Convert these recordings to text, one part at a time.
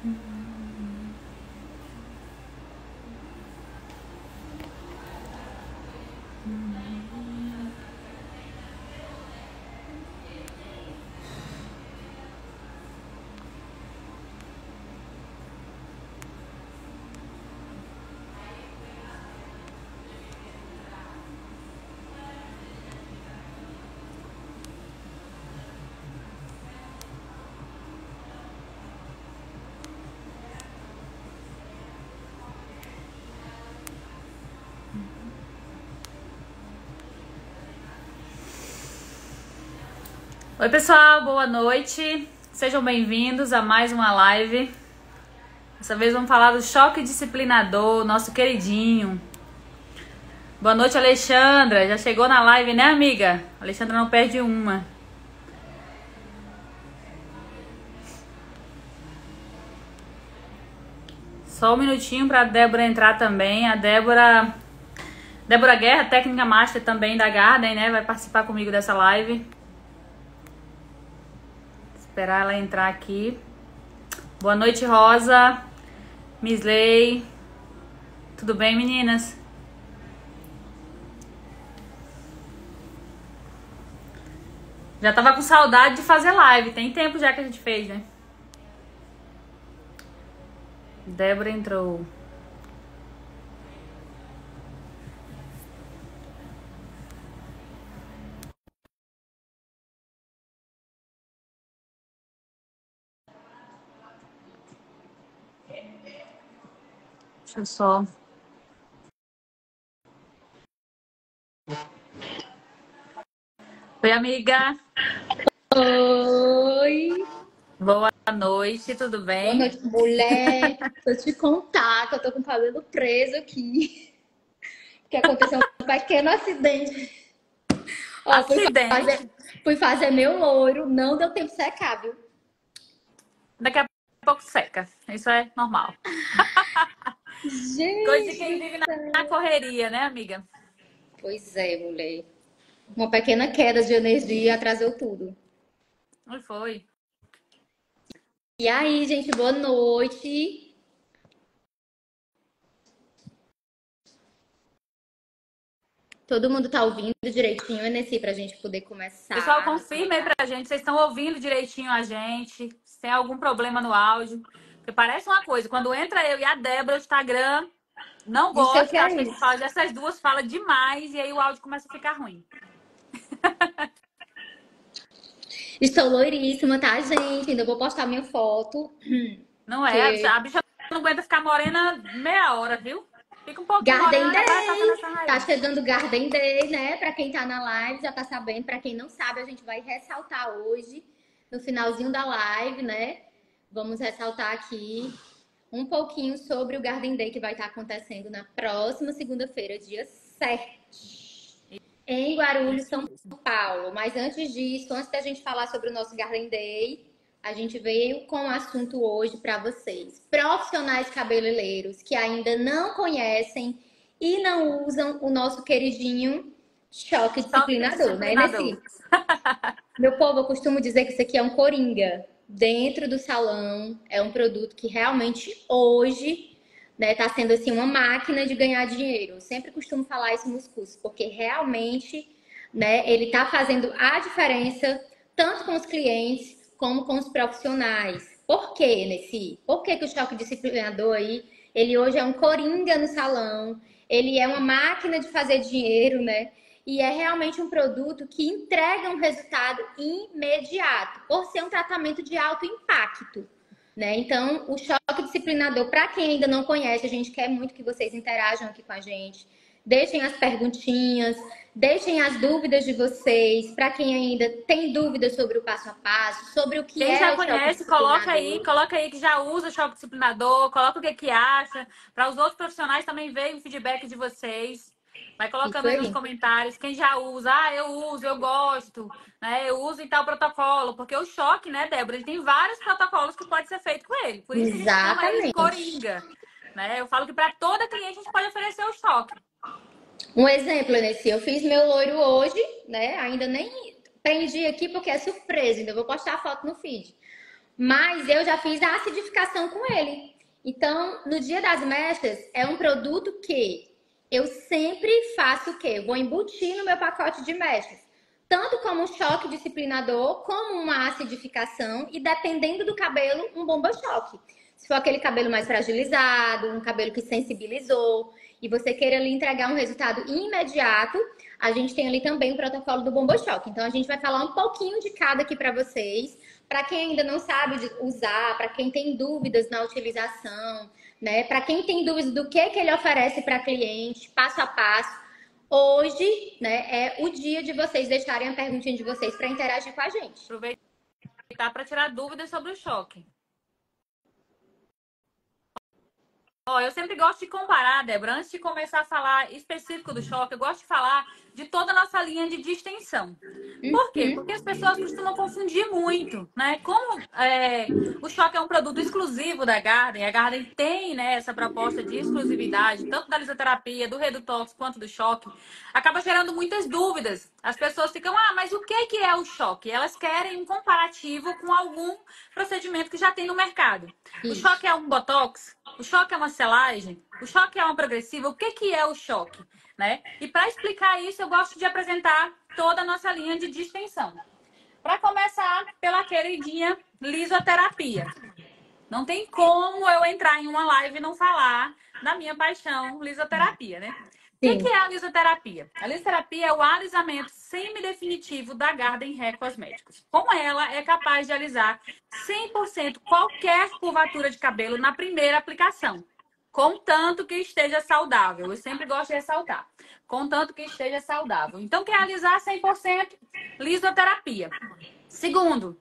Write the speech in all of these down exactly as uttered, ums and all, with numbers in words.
Oi pessoal, boa noite, sejam bem-vindos a mais uma live. Dessa vez vamos falar do choque disciplinador, nosso queridinho. Boa noite, Alexandra, já chegou na live, né, amiga? Alexandra não perde uma. Só um minutinho para a Débora entrar também. A Débora, Débora Guerra, técnica master também da Garden, né, vai participar comigo dessa live. Esperar ela entrar aqui. Boa noite, Rosa, Misley. Tudo bem, meninas? Já tava com saudade de fazer live. Tem tempo já que a gente fez, né? Débora entrou. Deixa eu só... Oi, amiga. Oi. Boa noite, tudo bem? Boa noite, mulher. Vou te contar que eu tô com o cabelo preso aqui. Que aconteceu um pequeno acidente. Ó, Acidente? Fui fazer, fui fazer meu loiro, não deu tempo de secar, viu? Daqui a pouco seca. Isso é normal. Gente. Coisa de quem vive na, na correria, né, amiga? Pois é, mulher. Uma pequena queda de energia atrasou tudo. Não foi. E aí, gente, boa noite. Todo mundo tá ouvindo direitinho, Enessi, pra gente poder começar. Pessoal, confirma aí pra gente. Vocês estão ouvindo direitinho a gente? Se tem algum problema no áudio. Porque parece uma coisa. Quando entra eu e a Débora, o Instagram não Não sei o gosta. que é Acho que a gente isso. fala, essas duas falam demais. E aí o áudio começa a ficar ruim. Estou loiríssima, tá, gente? Ainda vou postar minha foto. Não é? Que... A bicha não aguenta ficar morena meia hora, viu? Fica um pouquinho Garden morena, vai passando Day! essa raiz. Tá chegando Garden Day, né? Pra quem tá na live já tá sabendo. Pra quem não sabe, a gente vai ressaltar hoje, no finalzinho da live, né? Vamos ressaltar aqui um pouquinho sobre o Garden Day que vai estar acontecendo na próxima segunda-feira, dia sete, em Guarulhos, São Paulo. Mas antes disso, antes da gente falar sobre o nosso Garden Day, a gente veio com um assunto hoje para vocês. Profissionais cabeleireiros que ainda não conhecem e não usam o nosso queridinho choque disciplinador, né, Nessi? Meu povo, eu costumo dizer que isso aqui é um coringa dentro do salão. É um produto que realmente hoje, né, tá sendo assim uma máquina de ganhar dinheiro. Eu sempre costumo falar isso nos cursos, porque realmente, né, ele tá fazendo a diferença tanto com os clientes como com os profissionais. Por quê, Nessi? Por que que o choque disciplinador aí, ele hoje é um coringa no salão, ele é uma máquina de fazer dinheiro, né? E é realmente um produto que entrega um resultado imediato, por ser um tratamento de alto impacto, né? Então, o choque disciplinador, para quem ainda não conhece, a gente quer muito que vocês interajam aqui com a gente. Deixem as perguntinhas, deixem as dúvidas de vocês. Para quem ainda tem dúvidas sobre o passo a passo, sobre o que Quem é já o choque conhece, disciplinador. coloca aí, coloca aí que já usa o choque disciplinador, coloca o que que acha, para os outros profissionais também verem o feedback de vocês. Vai colocando aí aí nos comentários quem já usa. Ah, eu uso, eu gosto, né? Eu uso em tal protocolo, porque o choque, né, Débora, ele tem vários protocolos que pode ser feito com ele. Por isso que a gente chama ele de Exatamente. coringa, né? Eu falo que para toda cliente a gente pode oferecer o choque. Um exemplo, Nessi, eu fiz meu loiro hoje, né? Ainda nem prendi aqui porque é surpresa, ainda vou postar a foto no feed. mas eu já fiz a acidificação com ele. Então, no dia das mechas, é um produto que eu sempre faço o quê? Vou embutir no meu pacote de mechas. Tanto como um choque disciplinador, como uma acidificação e, dependendo do cabelo, um bomba-choque. Se for aquele cabelo mais fragilizado, um cabelo que sensibilizou, e você queira ali entregar um resultado imediato, a gente tem ali também o protocolo do bomba-choque. Então, a gente vai falar um pouquinho de cada aqui para vocês. Para quem ainda não sabe usar, para quem tem dúvidas na utilização, né? Para quem tem dúvidas do que, que ele oferece para cliente, passo a passo. Hoje, né, é o dia de vocês deixarem a perguntinha de vocês para interagir com a gente. Aproveitar para tirar dúvidas sobre o choque. Ó, eu sempre gosto de comparar, Débora, antes de começar a falar específico do choque, eu gosto de falar de toda a nossa linha de distensão. Por quê? Porque as pessoas costumam confundir muito, né? Como é, o choque é um produto exclusivo da Garden, a Garden tem, né, essa proposta de exclusividade, tanto da lisoterapia, do Redutox, quanto do choque, acaba gerando muitas dúvidas. As pessoas ficam, ah, mas o que que é o choque? Elas querem um comparativo com algum procedimento que já tem no mercado. Isso. O choque é um Botox? O choque é uma selagem? O choque é uma progressiva? O que que é o choque? Né? E para explicar isso, eu gosto de apresentar toda a nossa linha de distensão. Para começar, pela queridinha lisoterapia. Não tem como eu entrar em uma live e não falar da minha paixão, lisoterapia, né? O que, que é a lisoterapia? A lisoterapia é o alisamento semidefinitivo da Garden Hair Cosméticos. Com ela, é capaz de alisar cem por cento qualquer curvatura de cabelo na primeira aplicação. Contanto que esteja saudável. Eu sempre gosto de ressaltar. Contanto que esteja saudável. Então, quer alisar cem por cento? Lisoterapia. Segundo,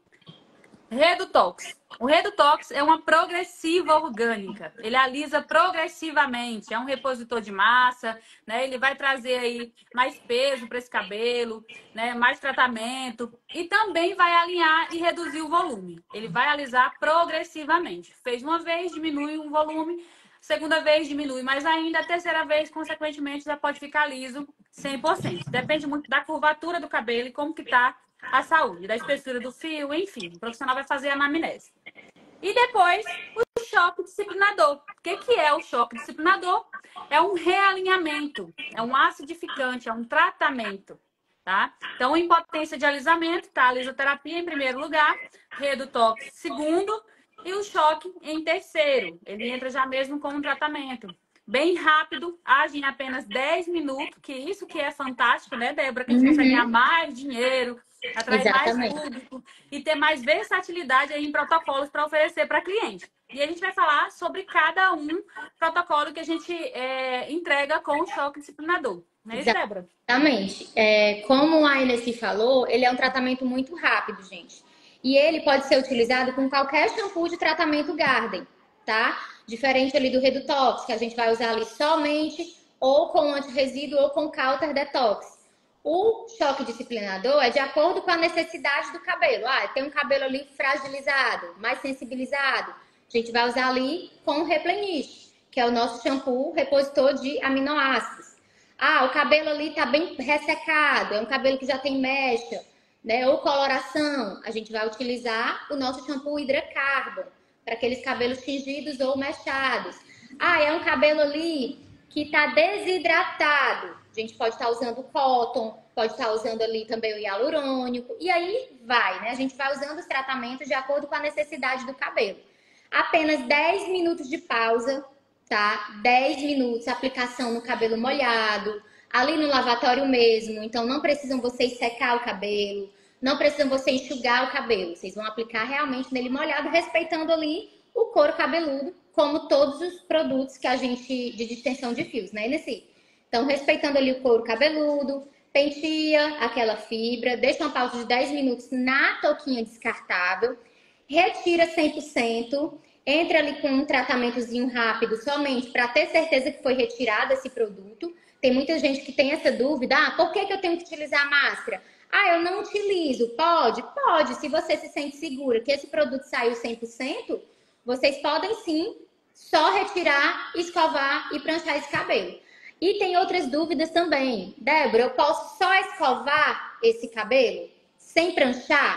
Redutox. O Redutox é uma progressiva orgânica. Ele alisa progressivamente. É um repositor de massa, né? Ele vai trazer aí mais peso para esse cabelo, né? Mais tratamento. E também vai alinhar e reduzir o volume. Ele vai alisar progressivamente. Fez uma vez, diminui o volume. Segunda vez diminui mais ainda, a terceira vez, consequentemente, já pode ficar liso cem por cento. Depende muito da curvatura do cabelo e como que tá a saúde, da espessura do fio, enfim. O profissional vai fazer a anamnese. E depois, o choque disciplinador. O que que é o choque disciplinador? É um realinhamento, é um acidificante, é um tratamento, tá? Então, impotência de alisamento, tá? A lisoterapia em primeiro lugar, Redutox segundo, e o choque em terceiro. Ele entra já mesmo com um tratamento. Bem rápido, age em apenas dez minutos, que isso que é fantástico, né, Débora? Que a gente uhum. consegue ganhar mais dinheiro, atrair Exatamente. mais público e ter mais versatilidade aí em protocolos para oferecer para cliente. E a gente vai falar sobre cada um protocolo que a gente é, entrega com o choque disciplinador. Não é isso, Débora? Exatamente. É, como a Inês falou, ele é um tratamento muito rápido, gente. E ele pode ser utilizado com qualquer shampoo de tratamento Garden, tá? Diferente ali do Redutox, que a gente vai usar ali somente ou com antirresíduo ou com Counter Detox. O choque disciplinador é de acordo com a necessidade do cabelo. Ah, tem um cabelo ali fragilizado, mais sensibilizado. A gente vai usar ali com o Replenish, que é o nosso shampoo repositor de aminoácidos. Ah, o cabelo ali tá bem ressecado, é um cabelo que já tem mecha, né, ou coloração, a gente vai utilizar o nosso shampoo Hydra Carbon para aqueles cabelos tingidos ou mechados. Ah, é um cabelo ali que está desidratado. A gente pode estar tá usando o cotton, pode estar tá usando ali também o hialurônico. E aí vai, né? A gente vai usando os tratamentos de acordo com a necessidade do cabelo. Apenas dez minutos de pausa, tá? dez minutos, aplicação no cabelo molhado, ali no lavatório mesmo. Então, não precisam vocês secar o cabelo, não precisam vocês enxugar o cabelo. Vocês vão aplicar realmente nele molhado, respeitando ali o couro cabeludo, como todos os produtos que a gente, de distensão de fios, né, Nessi? Então, respeitando ali o couro cabeludo, penteia aquela fibra, deixa uma pausa de dez minutos na touquinha descartável, retira cem por cento, entra ali com um tratamentozinho rápido somente para ter certeza que foi retirado esse produto. Tem muita gente que tem essa dúvida, ah, por que que eu tenho que utilizar máscara? Ah, eu não utilizo. Pode? Pode. Se você se sente segura que esse produto saiu cem por cento, vocês podem sim só retirar, escovar e pranchar esse cabelo. E tem outras dúvidas também. Débora, eu posso só escovar esse cabelo sem pranchar?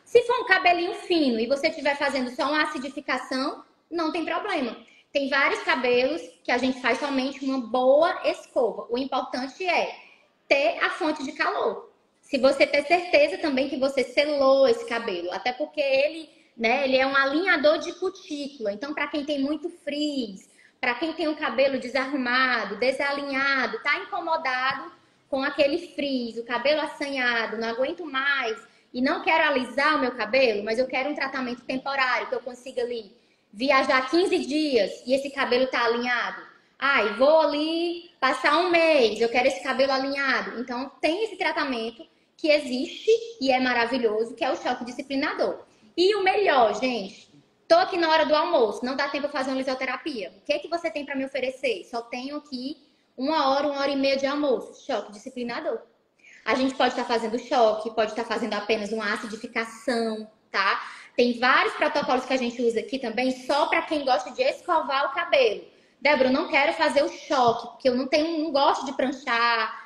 Se for um cabelinho fino e você estiver fazendo só uma acidificação, não tem problema. Tem vários cabelos que a gente faz somente uma boa escova. O importante é ter a fonte de calor. Se você ter certeza também que você selou esse cabelo, até porque ele, né, ele é um alinhador de cutícula. Então, para quem tem muito frizz, para quem tem o cabelo desarrumado, desalinhado, tá incomodado com aquele frizz, o cabelo assanhado, não aguento mais e não quero alisar o meu cabelo, mas eu quero um tratamento temporário, que eu consiga ali viajar quinze dias e esse cabelo tá alinhado. Ai, vou ali passar um mês, eu quero esse cabelo alinhado. Então, tem esse tratamento que existe e é maravilhoso, que é o choque disciplinador. E o melhor, gente, tô aqui na hora do almoço, não dá tempo para fazer uma lisoterapia. O que é que você tem para me oferecer? Só tenho aqui uma hora, uma hora e meia de almoço. Choque disciplinador. A gente pode estar fazendo choque, pode estar fazendo apenas uma acidificação, tá? Tem vários protocolos que a gente usa aqui também, só para quem gosta de escovar o cabelo. Débora, eu não quero fazer o choque, porque eu não tenho, não gosto de pranchar.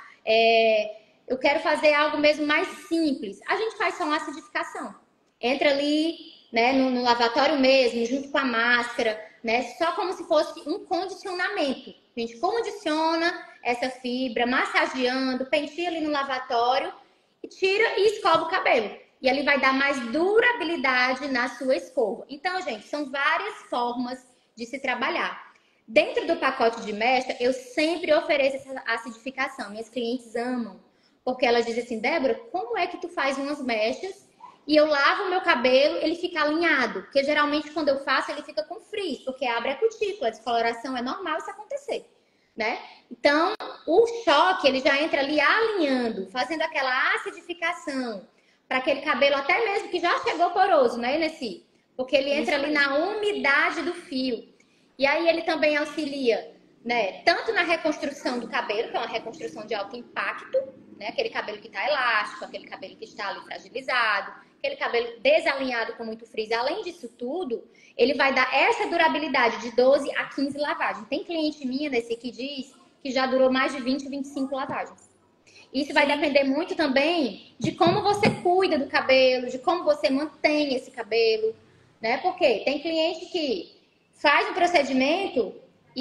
É, eu quero fazer algo mesmo mais simples. A gente faz só uma acidificação. Entra ali, né, no, no lavatório mesmo, junto com a máscara, né? Só como se fosse um condicionamento. A gente condiciona essa fibra, massageando, penteia ali no lavatório, e tira e escova o cabelo. E ele vai dar mais durabilidade na sua escova. Então, gente, são várias formas de se trabalhar. Dentro do pacote de mecha, eu sempre ofereço essa acidificação. Minhas clientes amam. Porque elas dizem assim, Débora, como é que tu faz umas mechas e eu lavo o meu cabelo, ele fica alinhado? Porque geralmente quando eu faço, ele fica com frizz, porque abre a cutícula. A descoloração é normal isso acontecer, né? Então, o choque, ele já entra ali alinhando, fazendo aquela acidificação para aquele cabelo até mesmo que já chegou poroso, né, Nessi? Porque ele entra ali na umidade do fio. E aí ele também auxilia, né, tanto na reconstrução do cabelo, que é uma reconstrução de alto impacto, né, aquele cabelo que está elástico, aquele cabelo que está ali fragilizado, aquele cabelo desalinhado com muito frizz. Além disso tudo, ele vai dar essa durabilidade de doze a quinze lavagens. Tem cliente minha desse que diz que já durou mais de vinte, vinte e cinco lavagens. Isso vai depender muito também de como você cuida do cabelo, de como você mantém esse cabelo, né? Porque tem cliente que faz um procedimento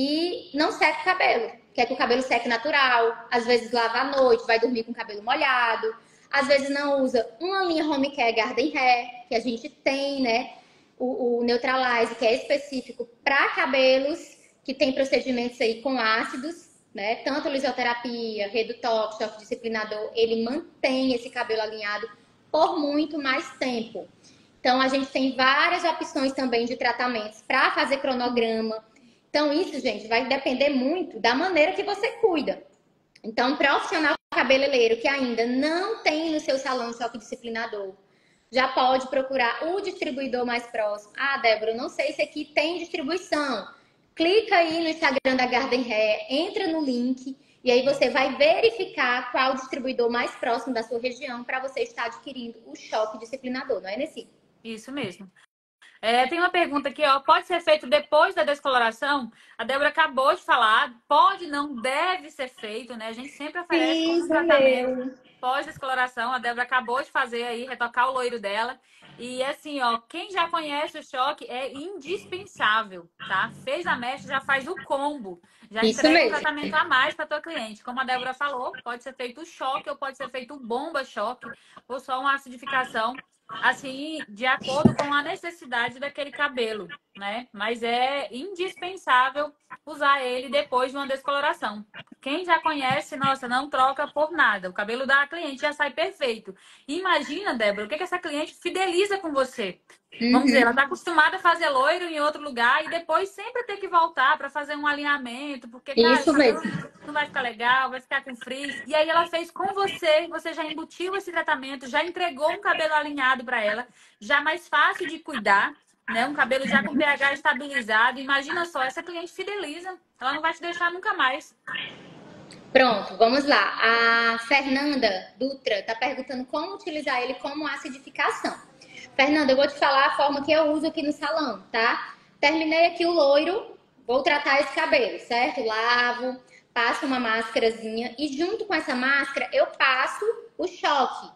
e não seca o cabelo. Quer que o cabelo seque natural, às vezes lava à noite, vai dormir com o cabelo molhado, às vezes não usa uma linha Home Care Garden Hair, que a gente tem, né? O, o Neutralize, que é específico para cabelos que tem procedimentos aí com ácidos, né? Tanto lisoterapia, redutox, choque disciplinador, ele mantém esse cabelo alinhado por muito mais tempo. Então, a gente tem várias opções também de tratamentos para fazer cronograma. Então, isso, gente, vai depender muito da maneira que você cuida. Então, um profissional cabeleireiro que ainda não tem no seu salão choque disciplinador, já pode procurar o distribuidor mais próximo. Ah, Débora, eu não sei se aqui tem distribuição. Clica aí no Instagram da Garden Hair, entra no link e aí você vai verificar qual o distribuidor mais próximo da sua região para você estar adquirindo o choque disciplinador, não é, Nessi? Isso mesmo. É, tem uma pergunta aqui, ó. Pode ser feito depois da descoloração? A Débora acabou de falar. Pode, não deve ser feito, né? A gente sempre oferece como um tratamento pós-descoloração. A Débora acabou de fazer aí, retocar o loiro dela. E assim, ó, quem já conhece o choque é indispensável, tá? Fez a mecha, já faz o combo. Já Isso entrega um mesmo. tratamento a mais para tua cliente. Como a Débora falou, pode ser feito o choque ou pode ser feito o bomba choque ou só uma acidificação, assim, de acordo com a necessidade daquele cabelo, né? Mas é indispensável usar ele depois de uma descoloração. Quem já conhece, nossa, não troca por nada. O cabelo da cliente já sai perfeito. Imagina, Débora, o que, que essa cliente fideliza com você. Vamos Uhum. dizer, ela está acostumada a fazer loiro em outro lugar e depois sempre ter que voltar para fazer um alinhamento, porque, cara, Isso o cabelo mesmo. não vai ficar legal, vai ficar com frizz. E aí ela fez com você, você já embutiu esse tratamento, já entregou um cabelo alinhado para ela, já mais fácil de cuidar, né? Um cabelo já com pH estabilizado. Imagina só, essa cliente fideliza, ela não vai te deixar nunca mais. Pronto, vamos lá. A Fernanda Dutra está perguntando como utilizar ele como acidificação. Fernanda, eu vou te falar a forma que eu uso aqui no salão, tá? Terminei aqui o loiro, vou tratar esse cabelo, certo? Lavo, passo uma máscarazinha e junto com essa máscara eu passo o choque.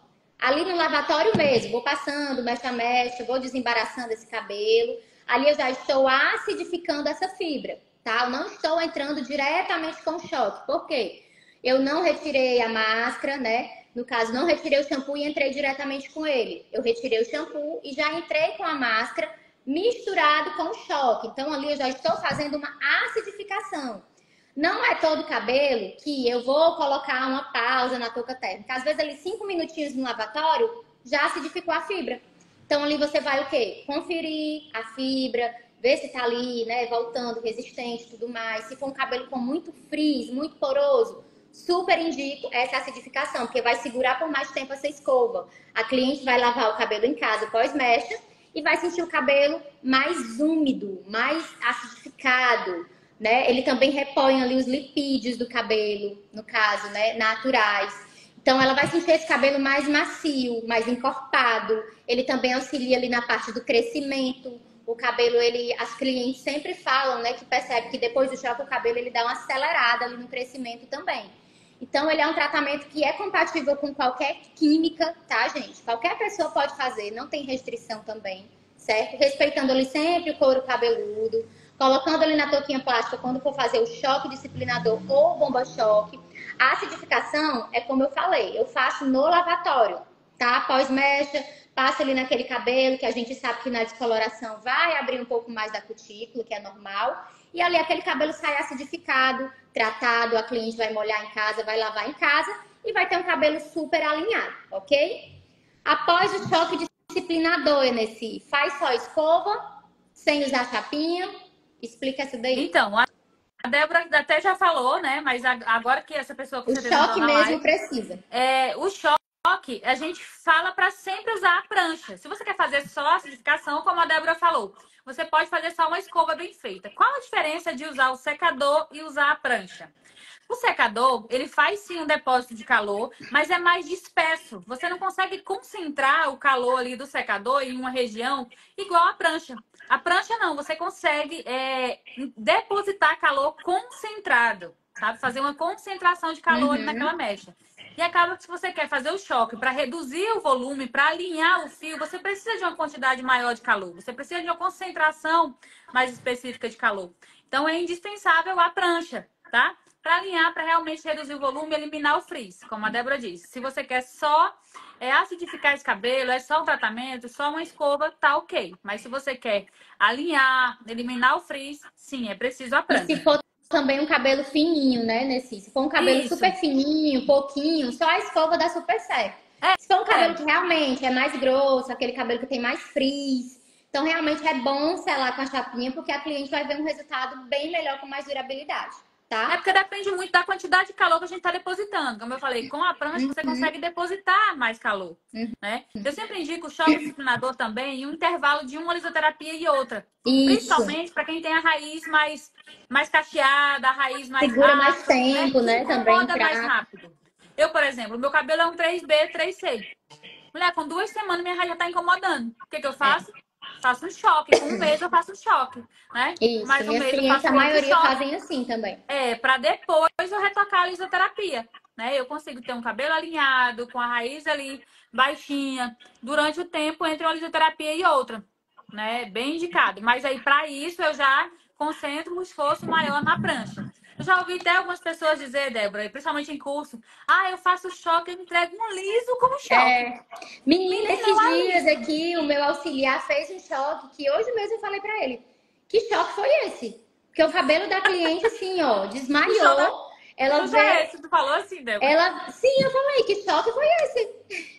Ali no lavatório mesmo, vou passando, mexe a mexe, vou desembaraçando esse cabelo. Ali eu já estou acidificando essa fibra, tá? Eu não estou entrando diretamente com choque. Por quê? Eu não retirei a máscara, né? No caso, não retirei o shampoo e entrei diretamente com ele. Eu retirei o shampoo e já entrei com a máscara misturado com o choque. Então, ali eu já estou fazendo uma acidificação. Não é todo cabelo que eu vou colocar uma pausa na touca térmica. Às vezes, ali cinco minutinhos no lavatório, já acidificou a fibra. Então, ali você vai o quê? Conferir a fibra, ver se tá ali, né, voltando, resistente e tudo mais. Se for um cabelo com muito frizz, muito poroso, super indico essa acidificação, porque vai segurar por mais tempo essa escova. A cliente vai lavar o cabelo em casa pós-mecha e vai sentir o cabelo mais úmido, mais acidificado, né? Ele também repõe ali os lipídios do cabelo, no caso, né, naturais. Então, ela vai sentir esse cabelo mais macio, mais encorpado. Ele também auxilia ali na parte do crescimento. O cabelo, ele, as clientes sempre falam, né, que percebe que depois do choque o cabelo ele dá uma acelerada ali no crescimento também. Então, ele é um tratamento que é compatível com qualquer química, tá, gente? Qualquer pessoa pode fazer, não tem restrição também, certo? Respeitando ali sempre o couro cabeludo, colocando ali na touquinha plástica quando for fazer o choque disciplinador ou bomba-choque. A acidificação é como eu falei, eu faço no lavatório, tá? Pós-mecha, passa ali naquele cabelo que a gente sabe que na descoloração vai abrir um pouco mais da cutícula, que é normal. E ali aquele cabelo sai acidificado, tratado, a cliente vai molhar em casa, vai lavar em casa e vai ter um cabelo super alinhado, ok? Após o choque disciplinador, Enessi, faz só escova, sem usar chapinha? Explica isso daí. Então, a Débora até já falou, né? Mas agora que essa pessoa com o certeza choque não mesmo live, precisa. É, o choque, a gente fala para sempre usar a prancha. Se você quer fazer só a acidificação, como a Débora falou, você pode fazer só uma escova bem feita. Qual a diferença de usar o secador e usar a prancha? O secador, ele faz sim um depósito de calor, mas é mais disperso. Você não consegue concentrar o calor ali do secador em uma região igual a prancha. A prancha não, você consegue é, depositar calor concentrado, sabe? Fazer uma concentração de calor Uhum. ali naquela mecha. E acaba que se você quer fazer o choque para reduzir o volume, para alinhar o fio, você precisa de uma quantidade maior de calor. Você precisa de uma concentração mais específica de calor. Então é indispensável a prancha, tá? Para alinhar, para realmente reduzir o volume e eliminar o frizz, como a Débora disse. Se você quer só é, acidificar esse cabelo, é só um tratamento, só uma escova, tá ok. Mas se você quer alinhar, eliminar o frizz, sim, é preciso a prancha. E se for também um cabelo fininho, né, Nessi? Se for um cabelo Isso. super fininho, pouquinho, só a escova dá super certo. É, se for um cabelo é. que realmente é mais grosso, aquele cabelo que tem mais frizz, então realmente é bom selar com a chapinha, porque a cliente vai ver um resultado bem melhor, com mais durabilidade, tá? É porque depende muito da quantidade de calor que a gente está depositando. Como eu falei, com a prancha você consegue depositar mais calor, né? Eu sempre indico o choque disciplinador também e um intervalo de uma lisoterapia e outra. Isso. Principalmente para quem tem a raiz mais, mais cacheada, a raiz mais Segura rápida, mais tempo, né? né? Também Incomoda pra... mais rápido. Eu, por exemplo, meu cabelo é um três B, três C. Mulher, com duas semanas minha raiz já tá incomodando. O que que eu faço? É. Faço um choque. Com um mês eu faço um choque, né? Isso, Mais um minhas mês eu clientes, faço a outro maioria choque. fazem assim também. É, para depois eu retocar a lisoterapia, né? Eu consigo ter um cabelo alinhado, com a raiz ali baixinha, durante o tempo entre uma lisoterapia e outra, né? Bem indicado. Mas aí, para isso, eu já concentro um esforço maior na prancha. Eu já ouvi até algumas pessoas dizer, Débora, principalmente em curso, ah, eu faço choque e me entrego um liso como choque. É. Menina, esses não é dias liso. aqui, o meu auxiliar fez um choque, que hoje mesmo eu falei pra ele, que choque foi esse? Porque o cabelo da cliente, assim, ó, desmaiou. Ela Não vê... é esse, tu falou assim, Débora? Ela... Sim, eu falei, que choque foi esse?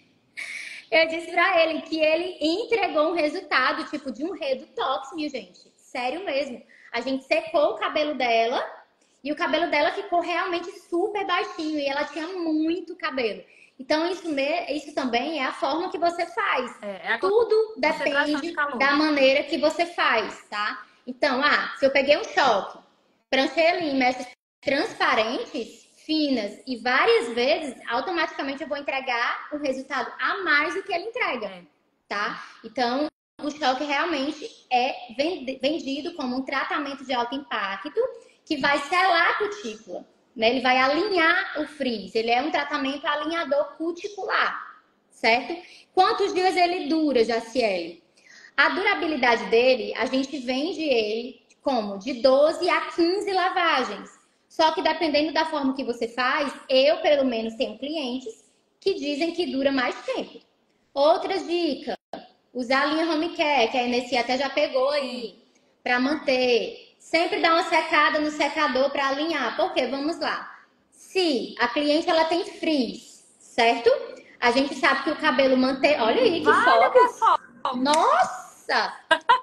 Eu disse pra ele que ele entregou um resultado, tipo, de um redutox, minha gente. Sério mesmo. A gente secou o cabelo dela e o cabelo dela ficou realmente super baixinho e ela tinha muito cabelo. Então, isso, me... isso também é a forma que você faz. É, é a Tudo depende da maneira que você faz, tá? Então, ah, se eu peguei um choque, pranchei ali em mechas transparentes, finas e várias vezes, automaticamente eu vou entregar o resultado a mais do que ele entrega, É. tá? Então, o choque realmente é vendido como um tratamento de alto impacto que vai selar a cutícula, né? Ele vai alinhar o frizz, ele é um tratamento alinhador cuticular, certo? Quantos dias ele dura, Jaciele? A durabilidade dele, a gente vende ele como? De doze a quinze lavagens. Só que dependendo da forma que você faz, eu pelo menos tenho clientes que dizem que dura mais tempo. Outra dica, usar a linha Home Care, que a Enessi até já pegou aí, para manter. Sempre dá uma secada no secador para alinhar. Por quê? Vamos lá. Se a cliente ela tem frizz, certo? A gente sabe que o cabelo mantém... Olha aí, que Vale, foco! Nossa!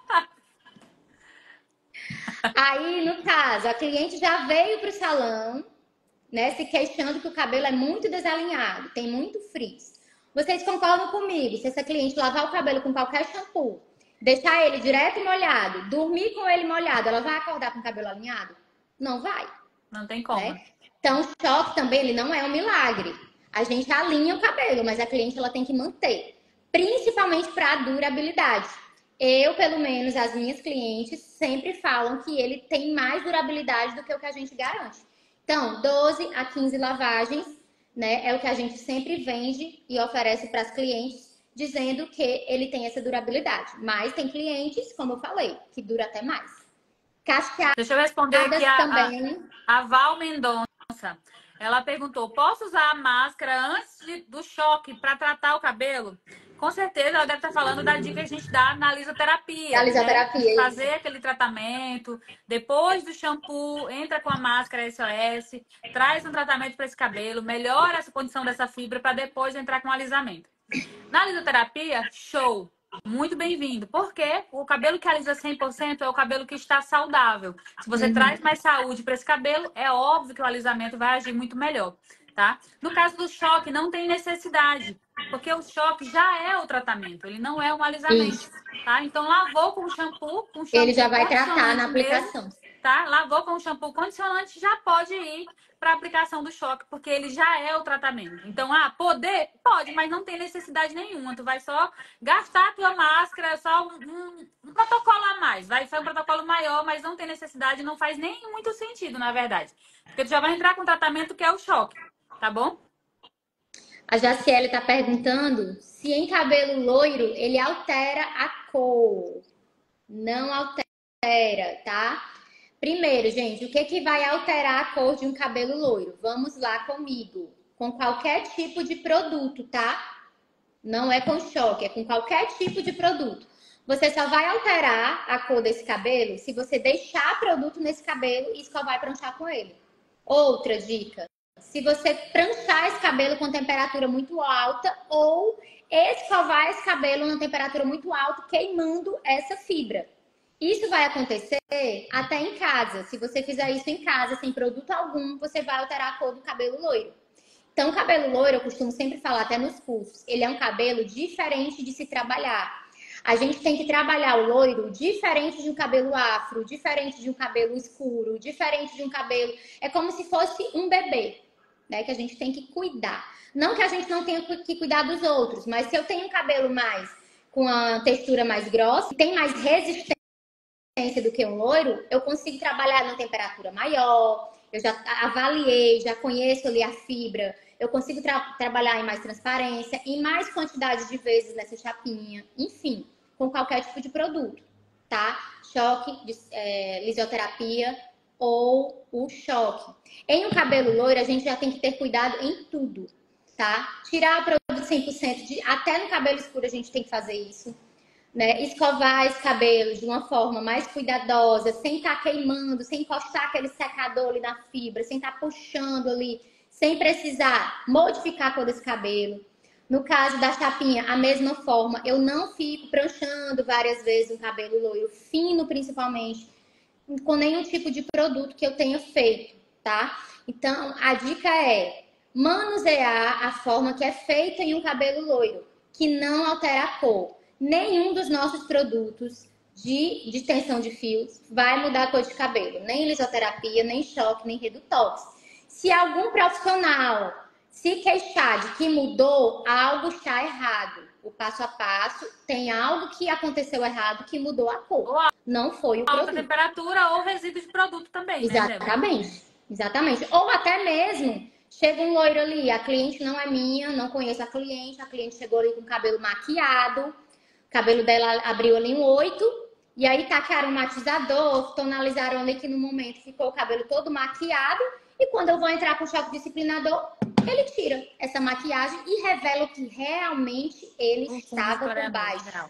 Aí, no caso, a cliente já veio para o salão, né, se queixando que o cabelo é muito desalinhado, tem muito frizz. Vocês concordam comigo? Se essa cliente lavar o cabelo com qualquer shampoo, deixar ele direto molhado, dormir com ele molhado, ela vai acordar com o cabelo alinhado? Não vai. Não tem como. Né? Então, o choque também ele não é um milagre. A gente alinha o cabelo, mas a cliente ela tem que manter. Principalmente para a durabilidade. Eu, pelo menos, as minhas clientes sempre falam que ele tem mais durabilidade do que o que a gente garante. Então, doze a quinze lavagens, né, é o que a gente sempre vende e oferece para as clientes, dizendo que ele tem essa durabilidade. Mas tem clientes, como eu falei, que dura até mais. Casqueadas. Deixa eu responder aqui a, também. a, a Val Mendonça. Ela perguntou, posso usar a máscara antes de, do choque para tratar o cabelo? Com certeza, ela deve estar falando da dica que a gente dá na lisoterapia. Na lisoterapia, né? Fazer aquele tratamento, depois do shampoo, entra com a máscara S O S, traz um tratamento para esse cabelo, melhora essa condição dessa fibra para depois entrar com o alisamento. Na lisoterapia, show! Muito bem-vindo. Porque o cabelo que alisa cem por cento é o cabelo que está saudável. Se você uhum. traz mais saúde para esse cabelo, é óbvio que o alisamento vai agir muito melhor, tá? No caso do choque, não tem necessidade. Porque o choque já é o tratamento. Ele não é um alisamento, Isso. tá? Então, lavou com shampoo, com shampoo ele já vai tratar na aplicação. Mesmo, tá? Lavou com shampoo condicionante, já pode ir para aplicação do choque, porque ele já é o tratamento. Então, ah, poder? Pode, mas não tem necessidade nenhuma. Tu vai só gastar a tua máscara, só um, um, um protocolo a mais. Vai ser um protocolo maior, mas não tem necessidade, não faz nem muito sentido, na verdade. Porque tu já vai entrar com o tratamento que é o choque, tá bom? A Jaciele está perguntando se em cabelo loiro ele altera a cor. Não altera, tá? Primeiro, gente, o que, que vai alterar a cor de um cabelo loiro? Vamos lá comigo. Com qualquer tipo de produto, tá? Não é com choque, é com qualquer tipo de produto. Você só vai alterar a cor desse cabelo se você deixar produto nesse cabelo e escovar e pranchar com ele. Outra dica. Se você pranchar esse cabelo com temperatura muito alta ou escovar esse cabelo numa temperatura muito alta, queimando essa fibra. Isso vai acontecer até em casa. Se você fizer isso em casa, sem produto algum, você vai alterar a cor do cabelo loiro. Então, o cabelo loiro, eu costumo sempre falar até nos cursos, ele é um cabelo diferente de se trabalhar. A gente tem que trabalhar o loiro diferente de um cabelo afro, diferente de um cabelo escuro, diferente de um cabelo... É como se fosse um bebê, né? Que a gente tem que cuidar. Não que a gente não tenha que cuidar dos outros, mas se eu tenho um cabelo mais com a textura mais grossa, tem mais resistência do que um loiro, eu consigo trabalhar numa temperatura maior, eu já avaliei, já conheço ali a fibra, eu consigo tra trabalhar em mais transparência, em mais quantidade de vezes nessa chapinha, enfim, com qualquer tipo de produto, tá? Choque, de, é, lisoterapia ou o choque. Em um cabelo loiro, a gente já tem que ter cuidado em tudo, tá? Tirar produto cem por cento, de, até no cabelo escuro a gente tem que fazer isso. Né? Escovar esse cabelo de uma forma mais cuidadosa, sem estar queimando, sem encostar aquele secador ali na fibra, sem estar puxando ali, sem precisar modificar a cor desse cabelo. No caso da chapinha, a mesma forma, eu não fico pranchando várias vezes um cabelo loiro, fino principalmente, com nenhum tipo de produto que eu tenha feito, tá? Então, a dica é manusear a forma que é feita em um cabelo loiro, que não altera a cor. Nenhum dos nossos produtos de, de extensão de fios vai mudar a cor de cabelo. Nem lisoterapia, nem choque, nem redutox. Se algum profissional se queixar de que mudou, algo está errado. O passo a passo tem algo que aconteceu errado que mudou a cor. Não foi o produto. Alta temperatura ou resíduo de produto também, Exatamente. né? Exatamente. Ou até mesmo Chega um loiro ali, a cliente não é minha, não conheço a cliente, a cliente chegou ali com o cabelo maquiado, o cabelo dela abriu ali um oito, e aí tacaram um matizador, tonalizaram ali que no momento ficou o cabelo todo maquiado, e quando eu vou entrar com o choque disciplinador, ele tira essa maquiagem e revela o que realmente ele Um estava por clareamento baixo. geral.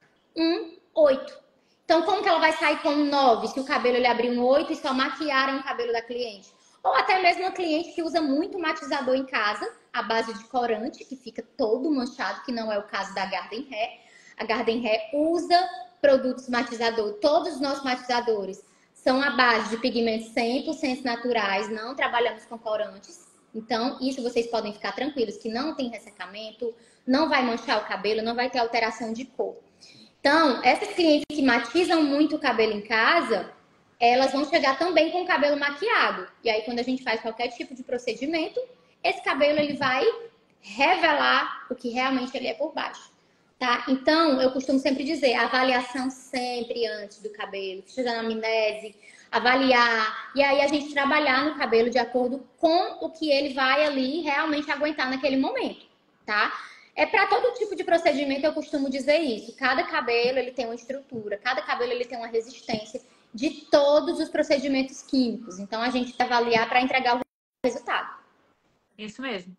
Um oito. Então, como que ela vai sair com um nove se o cabelo ele abriu um oito e só maquiaram o cabelo da cliente? Ou até mesmo a cliente que usa muito matizador em casa, à base de corante, que fica todo manchado, que não é o caso da Garden Hair. A Garden Hair usa produtos matizador. Todos os nossos matizadores são à base de pigmentos cem por cento naturais, não trabalhamos com corantes. Então, isso vocês podem ficar tranquilos, que não tem ressecamento, não vai manchar o cabelo, não vai ter alteração de cor. Então, essas clientes que matizam muito o cabelo em casa, elas vão chegar também com o cabelo maquiado. E aí, quando a gente faz qualquer tipo de procedimento, esse cabelo ele vai revelar o que realmente ele é por baixo, tá? Então, eu costumo sempre dizer, avaliação sempre antes do cabelo, ficha de anamnese, avaliar, e aí a gente trabalhar no cabelo de acordo com o que ele vai ali realmente aguentar naquele momento, tá? É para todo tipo de procedimento, eu costumo dizer isso. Cada cabelo ele tem uma estrutura, cada cabelo ele tem uma resistência de todos os procedimentos químicos. Então, a gente vai avaliar para entregar o resultado. Isso mesmo.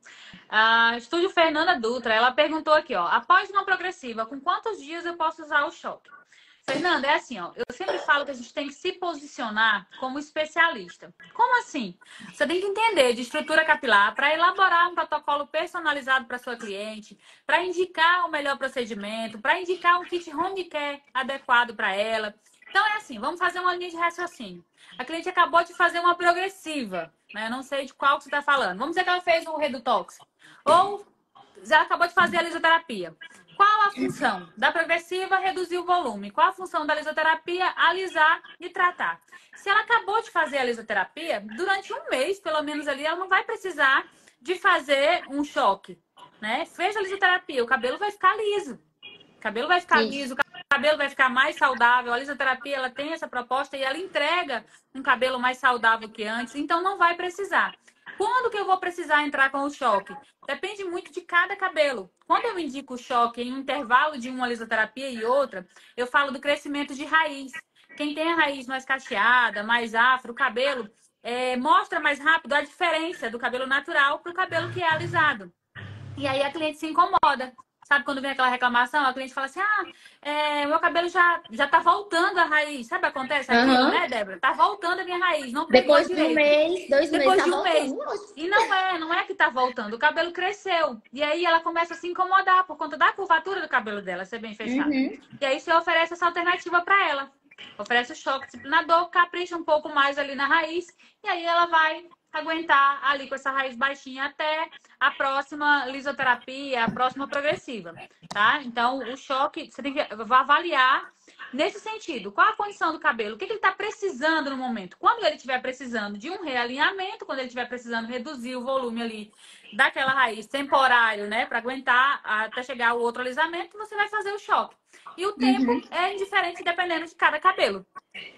A Estúdio Fernanda Dutra, ela perguntou aqui, ó. Após uma progressiva, com quantos dias eu posso usar o choque? Fernanda, é assim, ó. Eu sempre falo que a gente tem que se posicionar como especialista. Como assim? Você tem que entender de estrutura capilar para elaborar um protocolo personalizado para sua cliente, para indicar o melhor procedimento, para indicar um kit home care adequado para ela. Então é assim, vamos fazer uma linha de raciocínio. A cliente acabou de fazer uma progressiva, né? Eu não sei de qual que você está falando. Vamos dizer que ela fez o Redutox. Ou ela acabou de fazer a lisoterapia. Qual a função da progressiva? Reduzir o volume. Qual a função da lisoterapia? Alisar e tratar. Se ela acabou de fazer a lisoterapia, durante um mês, pelo menos ali, ela não vai precisar de fazer um choque, né? Fez a lisoterapia, o cabelo vai ficar liso. O cabelo vai ficar liso, o cabelo vai ficar mais saudável. A lisoterapia, ela tem essa proposta e ela entrega um cabelo mais saudável que antes, então não vai precisar. Quando que eu vou precisar entrar com o choque? Depende muito de cada cabelo. Quando eu indico o choque em um intervalo de uma lisoterapia e outra, eu falo do crescimento de raiz. Quem tem a raiz mais cacheada, mais afro, o cabelo é, mostra mais rápido a diferença do cabelo natural para o cabelo que é alisado. E aí a cliente se incomoda. Sabe quando vem aquela reclamação, a cliente fala assim, ah, é, meu cabelo já, já tá voltando a raiz. Sabe o que acontece aquilo, Uhum. né, Débora? Tá voltando a minha raiz, não pegou Depois de um direito. mês, dois meses, Depois tá de um mês. voltando. E não é, não é que tá voltando. O cabelo cresceu. E aí ela começa a se incomodar por conta da curvatura do cabelo dela ser bem fechado. Uhum. E aí você oferece essa alternativa para ela. Oferece o choque disciplinador, capricha um pouco mais ali na raiz. E aí ela vai aguentar ali com essa raiz baixinha até a próxima lisoterapia, a próxima progressiva, tá? Então, o choque, você tem que avaliar nesse sentido. Qual a condição do cabelo? O que ele está precisando no momento? Quando ele estiver precisando de um realinhamento, quando ele estiver precisando reduzir o volume ali daquela raiz temporário, né? Para aguentar até chegar o outro alisamento, você vai fazer o choque. E o tempo Uhum. é indiferente dependendo de cada cabelo.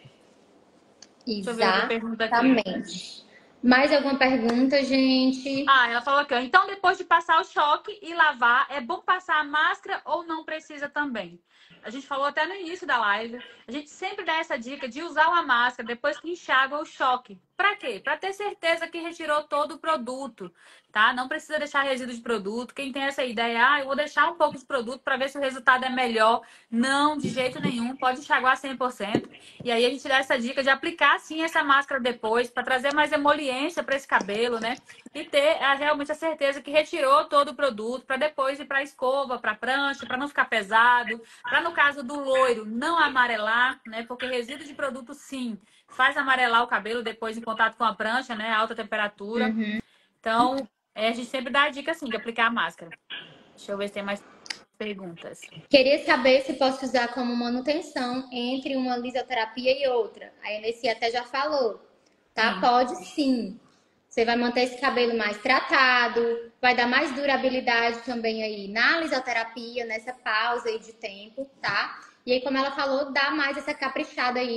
Deixa eu ver outra pergunta aqui. Exatamente. Mais alguma pergunta, gente? Ah, ela falou aqui, ó. Então, depois de passar o choque e lavar, é bom passar a máscara ou não precisa também? A gente falou até no início da live. A gente sempre dá essa dica de usar uma máscara depois que enxágua o choque. Pra quê? Pra ter certeza que retirou todo o produto, tá? Não precisa deixar resíduo de produto. Quem tem essa ideia, ah, eu vou deixar um pouco de produto para ver se o resultado é melhor. Não, de jeito nenhum. Pode enxaguar cem por cento. E aí a gente dá essa dica de aplicar sim essa máscara depois, para trazer mais emoliência para esse cabelo, né? E ter a, realmente a certeza que retirou todo o produto, para depois ir para a escova, para a prancha, para não ficar pesado, para no caso do loiro não amarelar, né? Porque resíduo de produto sim faz amarelar o cabelo depois em contato com a prancha, né? Alta temperatura. Uhum. Então, é, a gente sempre dá a dica assim de aplicar a máscara. Deixa eu ver se tem mais perguntas. Queria saber se posso usar como manutenção entre uma lisoterapia e outra. A Enessi até já falou, tá? Sim. Pode sim. Você vai manter esse cabelo mais tratado, vai dar mais durabilidade também aí na lisoterapia, nessa pausa aí de tempo, tá? E aí, como ela falou, dá mais essa caprichada aí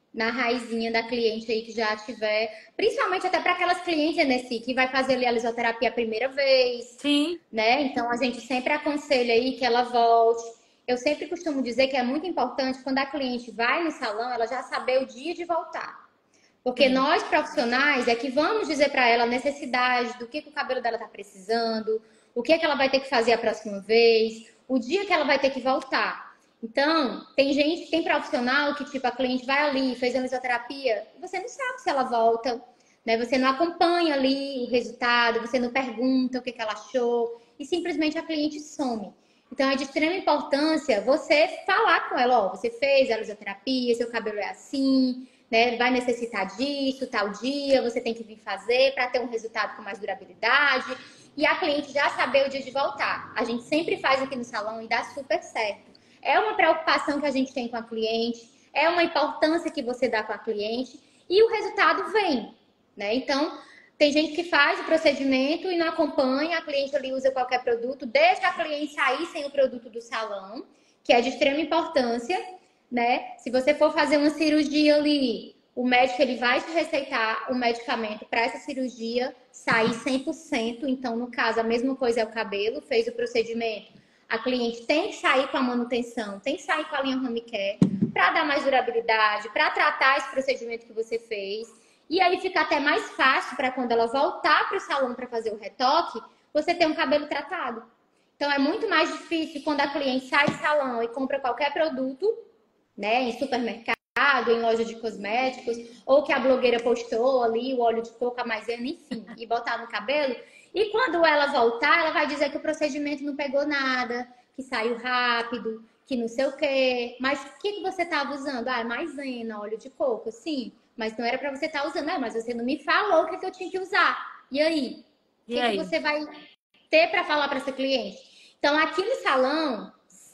na raizinha da cliente aí que já tiver, principalmente até para aquelas clientes, Enessi, que vai fazer ali a lisoterapia a primeira vez, Sim. né? Então a gente sempre aconselha aí que ela volte. Eu sempre costumo dizer que é muito importante quando a cliente vai no salão, ela já saber o dia de voltar. Porque Sim. nós profissionais é que vamos dizer para ela a necessidade do que, que o cabelo dela está precisando, o que, é que ela vai ter que fazer a próxima vez, o dia que ela vai ter que voltar. Então, tem gente, tem profissional que, tipo, a cliente vai ali, fez a mesoterapia, e você não sabe se ela volta, né? Você não acompanha ali o resultado, você não pergunta o que, que ela achou, e simplesmente a cliente some. Então, é de extrema importância você falar com ela, ó, você fez a lisoterapia, seu cabelo é assim, né? Vai necessitar disso, tal dia, você tem que vir fazer para ter um resultado com mais durabilidade. E a cliente já saber o dia de voltar. A gente sempre faz aqui no salão e dá super certo. É uma preocupação que a gente tem com a cliente, é uma importância que você dá com a cliente e o resultado vem, né? Então, tem gente que faz o procedimento e não acompanha, a cliente ali usa qualquer produto, deixa a cliente sair sem o produto do salão, que é de extrema importância, né? Se você for fazer uma cirurgia ali, o médico ele vai te receitar o medicamento para essa cirurgia sair cem por cento. Então, no caso, a mesma coisa é o cabelo, fez o procedimento. A cliente tem que sair com a manutenção, tem que sair com a linha home care para dar mais durabilidade, para tratar esse procedimento que você fez. E aí fica até mais fácil para quando ela voltar para o salão para fazer o retoque, você ter um cabelo tratado. Então, é muito mais difícil quando a cliente sai do salão e compra qualquer produto, né, em supermercado, em loja de cosméticos, ou que a blogueira postou ali o óleo de coco, a maisena, enfim, e botar no cabelo. E quando ela voltar, ela vai dizer que o procedimento não pegou nada, que saiu rápido, que não sei o quê. Mas o que, que você estava usando? Ah, maisena, óleo de coco, sim. Mas não era para você estar tá usando. Ah, mas você não me falou o que, que eu tinha que usar. E aí? O que, que você vai ter para falar para essa cliente? Então, aqui no salão,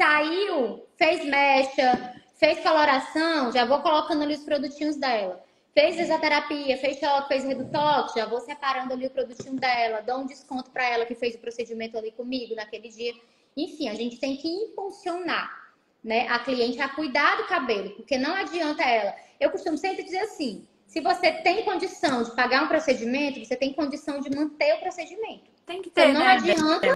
saiu, fez mecha, fez coloração, já vou colocando ali os produtinhos dela. Fez fisioterapia, fez choque, fez redutox, já vou separando ali o produtinho dela, dou um desconto para ela que fez o procedimento ali comigo naquele dia. Enfim, a gente tem que impulsionar, né, a cliente a cuidar do cabelo, porque não adianta ela. Eu costumo sempre dizer assim, se você tem condição de pagar um procedimento, você tem condição de manter o procedimento. Tem que ter, então, não né, adianta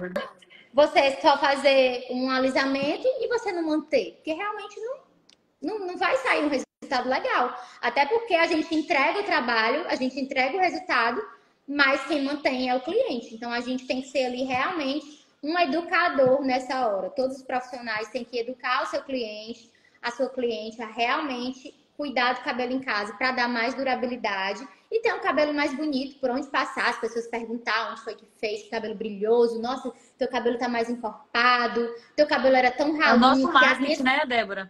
você só fazer um alisamento e você não manter, porque realmente não, não, não vai sair um resultado legal. Até porque a gente entrega o trabalho, a gente entrega o resultado, mas quem mantém é o cliente. Então, a gente tem que ser ali realmente um educador nessa hora. Todos os profissionais têm que educar o seu cliente, a sua cliente, a realmente cuidar do cabelo em casa para dar mais durabilidade e ter um cabelo mais bonito, por onde passar, as pessoas perguntar onde foi que fez, que cabelo brilhoso, nossa, teu cabelo tá mais encorpado, teu cabelo era tão ralinho. É o nosso que as marketing, minhas... né, Débora?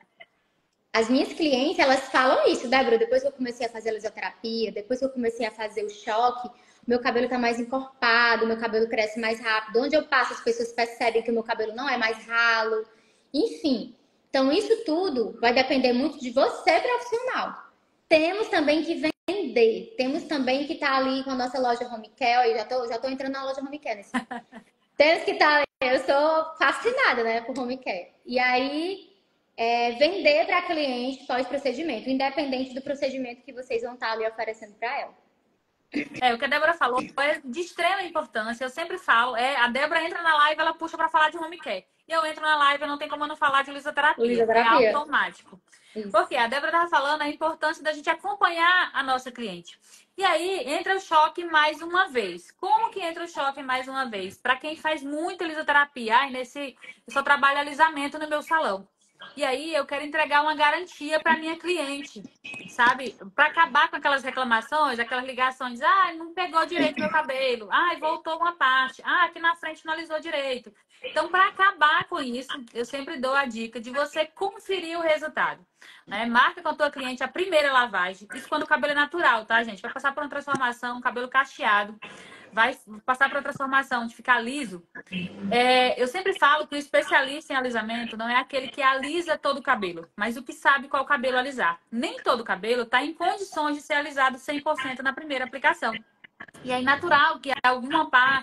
As minhas clientes, elas falam isso, Débora, depois que eu comecei a fazer a lisoterapia, depois que eu comecei a fazer o choque, meu cabelo tá mais encorpado, meu cabelo cresce mais rápido. Onde eu passo, as pessoas percebem que o meu cabelo não é mais ralo. Enfim, então isso tudo vai depender muito de você, profissional. Temos também que vender. Temos também que estar tá ali com a nossa loja home care. Eu já tô, já tô entrando na loja home care. Nesse... Temos que estar... Tá... Eu sou fascinada, né, por home care. E aí... É, vender para cliente pós-procedimento, independente do procedimento que vocês vão estar ali oferecendo para ela. É, o que a Débora falou é de extrema importância. Eu sempre falo, é, a Débora entra na live, ela puxa para falar de home care. E eu entro na live, eu não tenho como não falar de lisoterapia. Lisoterapia. É automático. Isso. Porque a Débora estava falando a importância da gente acompanhar a nossa cliente. E aí, entra o choque mais uma vez. Como que entra o choque mais uma vez? Para quem faz muita lisoterapia, ai, nesse, eu só trabalho alisamento no meu salão. E aí eu quero entregar uma garantia para minha cliente, sabe? Para acabar com aquelas reclamações, aquelas ligações, ah, não pegou direito meu cabelo, ah, voltou uma parte, ah, aqui na frente não alisou direito. Então, para acabar com isso, eu sempre dou a dica de você conferir o resultado, né? Marca com a tua cliente a primeira lavagem. Isso quando o cabelo é natural, tá, gente? Vai passar por uma transformação, cabelo cacheado. Vai passar para a transformação de ficar liso. É, eu sempre falo que o especialista em alisamento não é aquele que alisa todo o cabelo, mas o que sabe qual cabelo alisar. Nem todo cabelo está em condições de ser alisado cem por cento na primeira aplicação. E é natural que alguma parte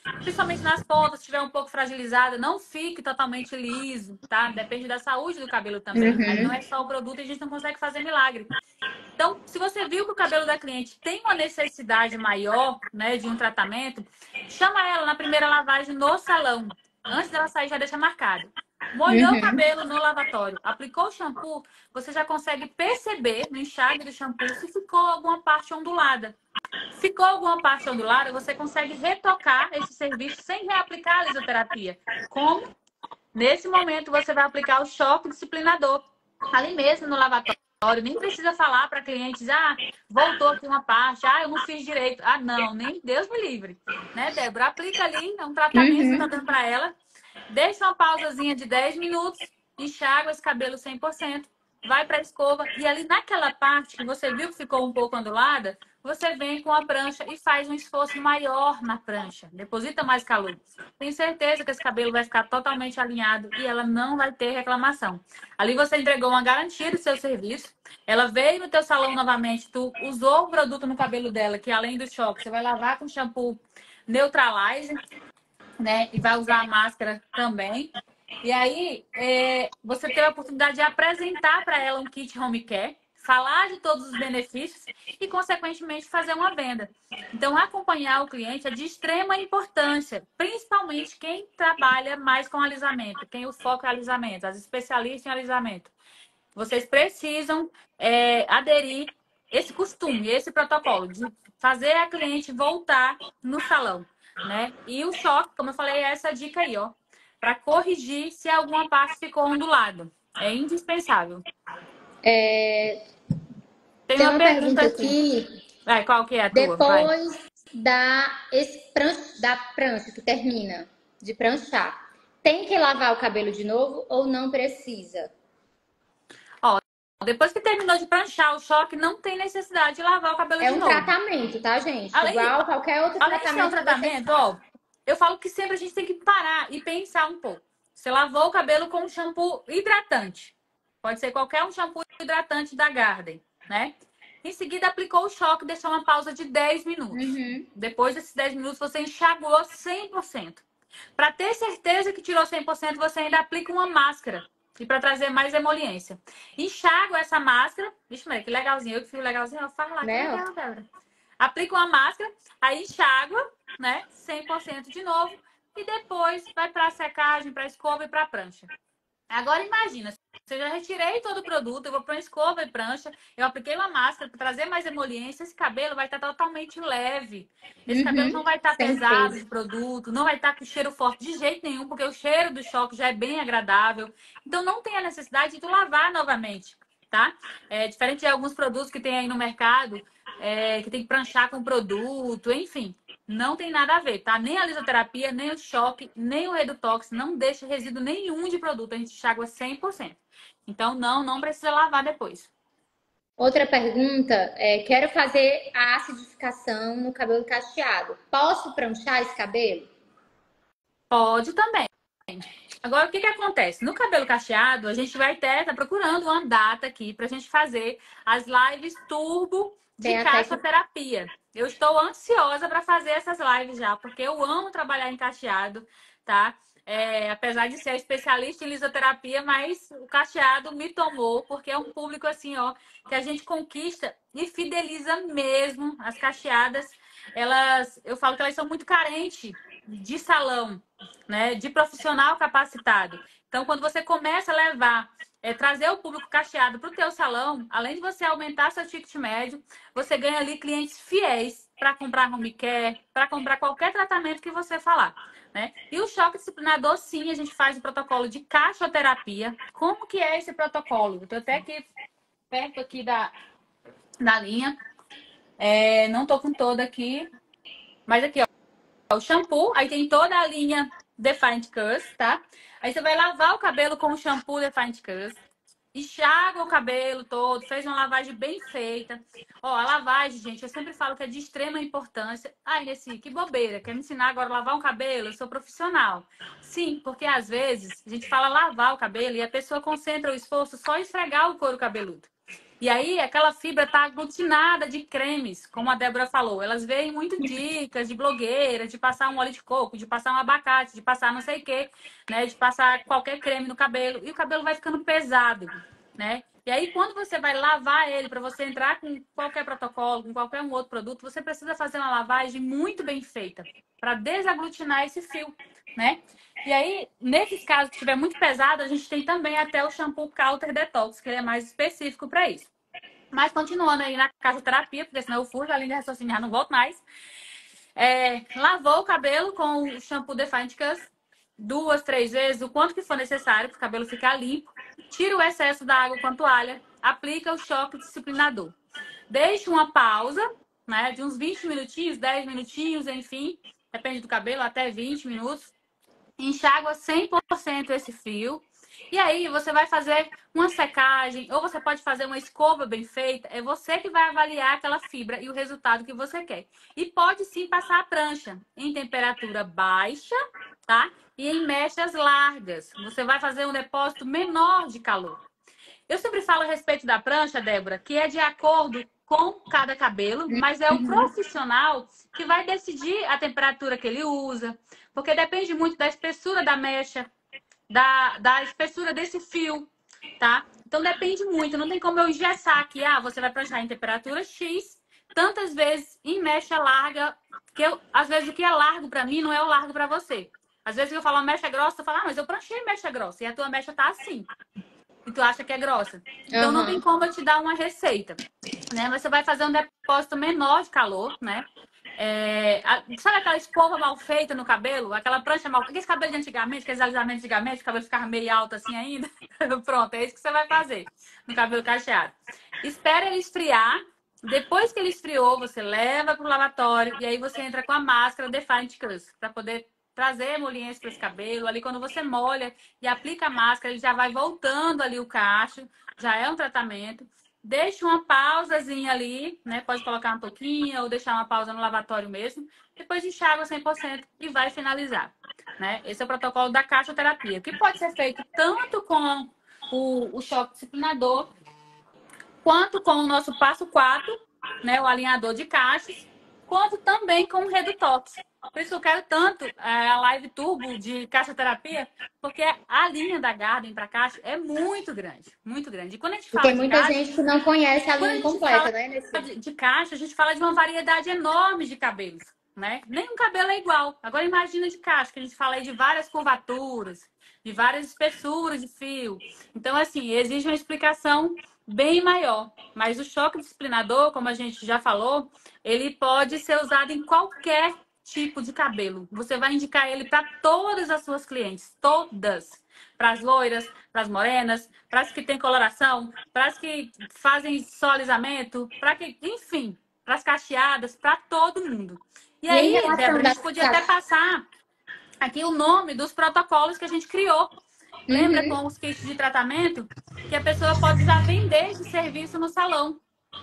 Principalmente nas pontas, se estiver um pouco fragilizada, não fique totalmente liso, tá? Depende da saúde do cabelo também. Aí não Uhum. é só o produto e a gente não consegue fazer milagre. Então, se você viu que o cabelo da cliente tem uma necessidade maior, né, de um tratamento, chama ela na primeira lavagem no salão. Antes dela sair, já deixa marcado. Molhou o Uhum. cabelo no lavatório, aplicou o shampoo, você já consegue perceber no enxágue do shampoo se ficou alguma parte ondulada. Ficou alguma parte ondulada, você consegue retocar esse serviço sem reaplicar a lisoterapia. Como? Nesse momento, você vai aplicar o choque disciplinador. Ali mesmo no lavatório. Nem precisa falar para clientes, ah, voltou aqui uma parte, ah, eu não fiz direito. Ah, não, nem Deus me livre. Né, Débora? Aplica ali, é um tratamento que você está Uhum. dando para ela. Deixa uma pausazinha de dez minutos, enxágua esse cabelo cem por cento, vai para a escova e ali naquela parte que você viu que ficou um pouco ondulada, você vem com a prancha e faz um esforço maior na prancha. Deposita mais calor. Tenho certeza que esse cabelo vai ficar totalmente alinhado e ela não vai ter reclamação. Ali você entregou uma garantia do seu serviço. Ela veio no teu salão novamente, tu usou o produto no cabelo dela, que além do choque, você vai lavar com shampoo Neutralize, né? E vai usar a máscara também. E aí, é, você teve a oportunidade de apresentar para ela um kit home care, falar de todos os benefícios e, consequentemente, fazer uma venda. Então, acompanhar o cliente é de extrema importância, principalmente quem trabalha mais com alisamento, quem o foco é alisamento, as especialistas em alisamento. Vocês precisam é, aderir esse costume, esse protocolo de fazer a cliente voltar no salão, né? E o choque, como eu falei, é essa dica aí, ó, para corrigir se alguma parte ficou ondulado. É indispensável. É, Tem tem uma uma pergunta pergunta aqui. aqui. Vai, qual que é a tua? Vai. Depois da, esse pran- da prancha que termina de pranchar, tem que lavar o cabelo de novo ou não precisa? Ó, depois que terminou de pranchar o choque, não tem necessidade de lavar o cabelo É de um novo. tratamento, tá, gente? Além, Igual qualquer outro Além de ser um tratamento que vocês tratamento, fazem. ó, eu falo que sempre a gente tem que parar e pensar um pouco. Você lavou o cabelo com um shampoo hidratante. Pode ser qualquer um shampoo hidratante da Garden, né? Em seguida, aplicou o choque, deixou uma pausa de dez minutos. Uhum. Depois desses dez minutos, você enxaguou cem por cento. Para ter certeza que tirou cem por cento, você ainda aplica uma máscara. E para trazer mais emoliência. Enxágua essa máscara. Vixe, Maria, que legalzinho. Eu que fui legalzinho. Eu falo lá, que Né? legal, Débora. Aplica uma máscara, aí enxágua, né? cem por cento de novo. E depois vai para a secagem, para a escova e para a prancha. Agora imagina, se eu já retirei todo o produto, eu vou para uma escova e prancha, eu apliquei uma máscara para trazer mais emoliência, esse cabelo vai estar totalmente leve. Esse cabelo não Uhum. vai estar Sem pesado peso. de produto, não vai estar com cheiro forte de jeito nenhum, porque o cheiro do choque já é bem agradável. Então não tem a necessidade de tu lavar novamente, tá? É diferente de alguns produtos que tem aí no mercado, é, que tem que pranchar com produto, enfim. Não tem nada a ver, tá? Nem a lisoterapia, nem o choque, nem o redutox, não deixa resíduo nenhum de produto. A gente enxágua cem por cento. Então, não, não precisa lavar depois. Outra pergunta é: quero fazer a acidificação no cabelo cacheado. Posso pranchar esse cabelo? Pode também. Agora, o que que acontece? No cabelo cacheado, a gente vai ter, tá procurando uma data aqui pra gente fazer as lives turbo de Tem até que. cacheoterapia. Eu estou ansiosa para fazer essas lives já, porque eu amo trabalhar em cacheado, tá? É, apesar de ser especialista em lisoterapia, mas o cacheado me tomou, porque é um público assim, ó, que a gente conquista e fideliza mesmo. As cacheadas, elas, eu falo que elas são muito carentes de salão, né, de profissional capacitado. Então, quando você começa a levar, é, trazer o público cacheado para o teu salão, além de você aumentar seu ticket médio, você ganha ali clientes fiéis para comprar home care, para comprar qualquer tratamento que você falar, né? E o choque disciplinador, sim, a gente faz o protocolo de cachoterapia. Como que é esse protocolo? Estou até aqui perto aqui da, da linha. É, não estou com toda aqui, mas aqui, ó, o shampoo, aí tem toda a linha Defined Curls, tá? Aí você vai lavar o cabelo com o shampoo Defined Curls, enxágua o cabelo todo, fez uma lavagem bem feita. Ó, a lavagem, gente, eu sempre falo que é de extrema importância. Ai, Nessi, que bobeira, quer me ensinar agora a lavar um cabelo? Eu sou profissional. Sim, porque às vezes a gente fala lavar o cabelo e a pessoa concentra o esforço só em esfregar o couro cabeludo. E aí, aquela fibra tá aglutinada de cremes, como a Débora falou. Elas veem muito dicas de blogueira, de passar um óleo de coco, de passar um abacate, de passar não sei o quê, né? De passar qualquer creme no cabelo. E o cabelo vai ficando pesado, né? E aí, quando você vai lavar ele, para você entrar com qualquer protocolo, com qualquer um outro produto, você precisa fazer uma lavagem muito bem feita para desaglutinar esse fio, né? E aí, nesses casos que estiver muito pesado, a gente tem também até o shampoo Counter Detox, que ele é mais específico para isso. Mas continuando aí na casoterapia, porque senão eu fujo, além de raciocinar, não volto mais. É, lavou o cabelo com o shampoo Defiant Cuss duas, três vezes, o quanto que for necessário para o cabelo ficar limpo. Tira o excesso da água com a toalha, aplica o choque disciplinador. Deixa uma pausa, né, de uns vinte minutinhos, dez minutinhos, enfim, depende do cabelo, até vinte minutos. Enxágua cem por cento esse fio. E aí você vai fazer uma secagem, ou você pode fazer uma escova bem feita. É você que vai avaliar aquela fibra e o resultado que você quer. E pode sim passar a prancha em temperatura baixa, tá? E em mechas largas. Você vai fazer um depósito menor de calor. Eu sempre falo a respeito da prancha, Débora, que é de acordo com cada cabelo, mas é o profissional que vai decidir a temperatura que ele usa, porque depende muito da espessura da mecha, da, da espessura desse fio, tá? Então depende muito, não tem como eu engessar aqui, ah, você vai pranchar em temperatura X, tantas vezes em mecha larga, que eu, às vezes o que é largo para mim não é o largo para você. Às vezes eu falo uma mecha grossa, eu falo, ah, mas eu pranchei mecha grossa, e a tua mecha tá assim. E tu acha que é grossa. Então, uhum. Não tem como eu te dar uma receita, né? Você vai fazer um depósito menor de calor, né? É, a, sabe aquela escova mal feita no cabelo? Aquela prancha mal... Aqueles cabelos de antigamente, aqueles alisamentos de antigamente, o cabelo ficava meio alto assim ainda. Pronto, é isso que você vai fazer no cabelo cacheado. Espera ele esfriar. Depois que ele esfriou, você leva para o lavatório e aí você entra com a máscara Defiant Cuss para poder trazer emoliência para esse cabelo. Ali, quando você molha e aplica a máscara, ele já vai voltando ali o cacho. Já é um tratamento. Deixa uma pausazinha ali, né? Pode colocar uma touquinha ou deixar uma pausa no lavatório mesmo. Depois enxágua cem por cento e vai finalizar, né? Esse é o protocolo da cachoterapia, que pode ser feito tanto com o, o choque disciplinador, quanto com o nosso passo quatro, né? O alinhador de cachos, quanto também com o Redutox. Por isso eu quero tanto é, a live turbo de cachoterapia, porque a linha da Garden para caixa é muito grande, muito grande. E quando a gente fala tem muita de caixa, gente que não conhece a linha completa, né? Nesse... de, de caixa, a gente fala de uma variedade enorme de cabelos, né? Nenhum cabelo é igual. Agora imagina de caixa, que a gente fala aí de várias curvaturas, de várias espessuras de fio. Então, assim, exige uma explicação bem maior. Mas o choque disciplinador, como a gente já falou, ele pode ser usado em qualquer tipo de cabelo. Você vai indicar ele para todas as suas clientes, todas. Para as loiras, para as morenas, para as que têm coloração, para as que fazem só alisamento, para que, enfim, para as cacheadas, para todo mundo. E, e aí, Débora, a gente podia até passar aqui o nome dos protocolos que a gente criou. Lembra Uhum. com os kits de tratamento que a pessoa pode já vender esse serviço no salão?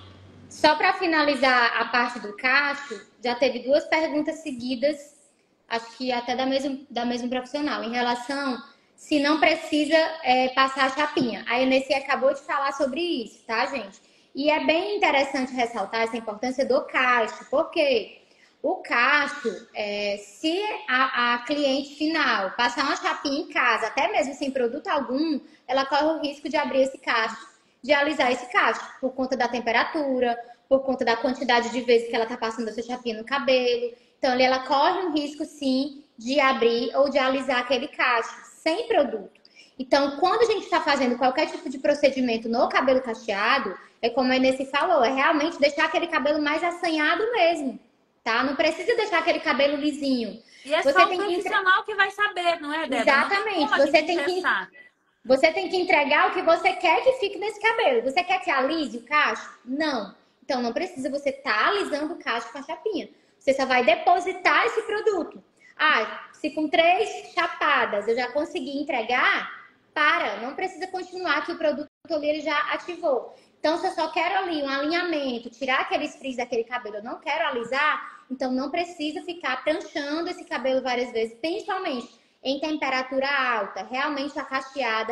Só para finalizar a parte do cacho, já teve duas perguntas seguidas, acho que até da mesma, da mesma profissional, em relação se não precisa é, passar a chapinha. A Enessi acabou de falar sobre isso, tá, gente? E é bem interessante ressaltar essa importância do cacho, porque o cacho, é, se a, a cliente final passar uma chapinha em casa, até mesmo sem produto algum, ela corre o risco de abrir esse cacho, de alisar esse cacho, por conta da temperatura, por conta da quantidade de vezes que ela tá passando essa chapinha no cabelo. Então, ali ela corre um risco, sim, de abrir ou de alisar aquele cacho, sem produto. Então, quando a gente está fazendo qualquer tipo de procedimento no cabelo cacheado, é como a Enessi falou, é realmente deixar aquele cabelo mais assanhado mesmo, tá? Não precisa deixar aquele cabelo lisinho. E é você só tem o profissional que... que vai saber, não é, Débora? Exatamente. Não você tem que... Você tem que entregar o que você quer que fique nesse cabelo. Você quer que alise o cacho? Não. Então, não precisa você estar tá alisando o cacho com a chapinha. Você só vai depositar esse produto. Ah, se com três chapadas eu já consegui entregar, para. Não precisa continuar que o produto ali ele já ativou. Então, se eu só quero ali um alinhamento, tirar aqueles frios daquele cabelo, eu não quero alisar, então não precisa ficar pranchando esse cabelo várias vezes, principalmente em temperatura alta. Realmente a cacheada,